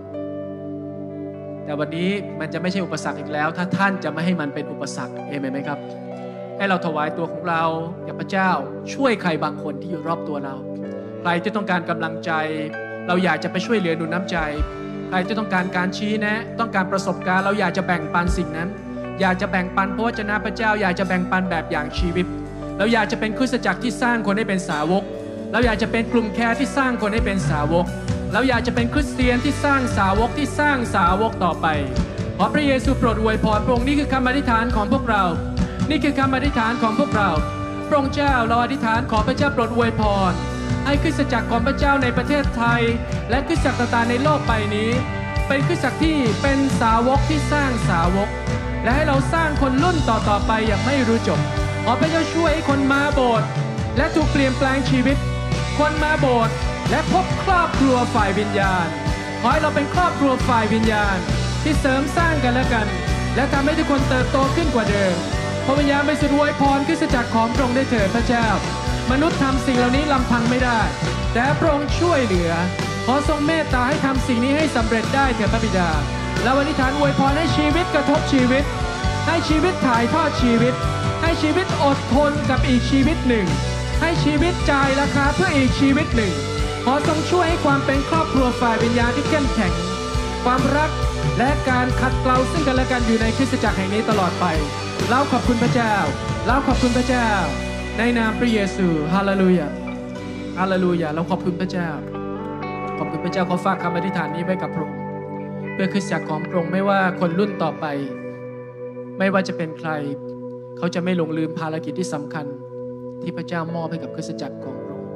แต่วันนี้มันจะไม่ใช่อุปสรรคอีกแล้วถ้าท่านจะไม่ให้มันเป็นอุปสรรคเอเมนไหมครับให้เราถวายตัวของเราแก่พระเจ้าช่วยใครบางคนที่อยู่รอบตัวเราใครที่ต้องการกำลังใจเราอยากจะไปช่วยเหลือหนุนน้ำใจใครที่ต้องการการชี้แนะต้องการประสบการณ์เราอยากจะแบ่งปันสิ่งนั้นอยากจะแบ่งปันพระวจนะพระเจ้าอยากจะแบ่งปันแบบอย่างชีวิตเราอยากจะเป็นคริสตจักรที่สร้างคนให้เป็นสาวกเราอยากจะเป็นกลุ่มแคร์ที่สร้างคนให้เป็นสาวกเราอยากจะเป็นคริสเตียนที่สร้างสาวกที่สร้างสาวกต่อไปขอพระเยซูโปรดอวยพรพระองค์นี่คือคำอธิษฐานของพวกเรานี่คือคำอธิษฐานของพวกเราพระองค์เจ้าเราอธิษฐานขอพระเจ้าโปรดอวยพรให้คริสตจักรของพระเจ้าในประเทศไทยและคริสตจักรต่างๆในโลกใบนี้เป็นคริสตจักรที่เป็นสาวกที่สร้างสาวกและให้เราสร้างคนรุ่นต่อๆไปอย่างไม่รู้จบขอพระเจ้าช่วยให้คนมาโบสถ์และถูกเปลี่ยนแปลงชีวิตคนมาโบสถ์และพบครอบครัวฝ่ายวิญญาณขอให้เราเป็นครอบครัวฝ่ายวิญญาณที่เสริมสร้างกันและกันและทำให้ทุกคนเติบโตขึ้นกว่าเดิมพระวิญญาณบริสุทธิ์อวยพรคริสตจักรของพระองค์ได้เถิดพระเจ้ามนุษย์ทำสิ่งเหล่านี้ลำพังไม่ได้แต่พระองค์ช่วยเหลือขอทรงเมตตาให้ทำสิ่งนี้ให้สำเร็จได้เถิดพระบิดาและอธิษฐานอวยพรให้ชีวิตกระทบชีวิตให้ชีวิตถ่ายทอดชีวิตให้ชีวิตอดทนกับอีกชีวิตหนึ่งให้ชีวิตจ่ายราคาเพื่ออีกชีวิตหนึ่งขอทรงช่วยให้ความเป็นครอบครัวฝ่ายวิญญาณที่เข้มแข็งความรักและการขัดเกลาซึ่งกันและกันอยู่ในคริสตจักรแห่งนี้ตลอดไปเราขอบคุณพระเจ้าเราขอบคุณพระเจ้าในนามพระเยซูฮาเลลูยาฮาเลลูยาเราขอบคุณพระเจ้าขอบคุณพระเจ้าขอฝากคำอธิษฐานนี้ไว้กับพระองค์เพื่อคริสตจักรของพระองค์ไม่ว่าคนรุ่นต่อไปไม่ว่าจะเป็นใครเขาจะไม่หลงลืมภารกิจที่สำคัญที่พระเจ้ามอบให้กับคริสตจักรของพระองค์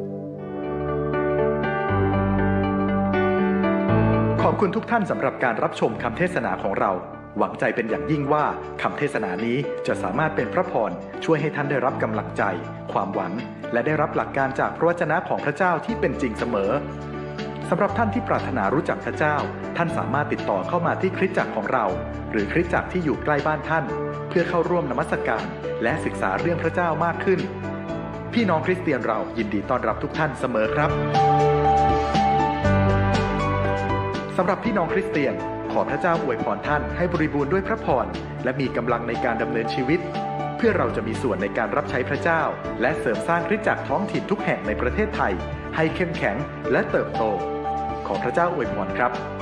ขอบคุณทุกท่านสำหรับการรับชมคำเทศนาของเราหวังใจเป็นอย่างยิ่งว่าคำเทศนานี้จะสามารถเป็นพระพรช่วยให้ท่านได้รับกำลังใจความหวังและได้รับหลักการจากพระวจนะของพระเจ้าที่เป็นจริงเสมอสำหรับท่านที่ปรารถนารู้จักพระเจ้าท่านสามารถติดต่อเข้ามาที่คริสตจักรของเราหรือคริสตจักรที่อยู่ใกล้บ้านท่านเพื่อเข้าร่วมนมัสการและศึกษาเรื่องพระเจ้ามากขึ้นพี่น้องคริสเตียนเรายินดีต้อนรับทุกท่านเสมอครับสำหรับพี่น้องคริสเตียนขอพระเจ้าอวยพรท่านให้บริบูรณ์ด้วยพระพรและมีกำลังในการดำเนินชีวิตเพื่อเราจะมีส่วนในการรับใช้พระเจ้าและเสริมสร้างคริสตจักรท้องถิ่นทุกแห่งในประเทศไทยให้เข้มแข็งและเติบโตขอพระเจ้าอวยพรครับ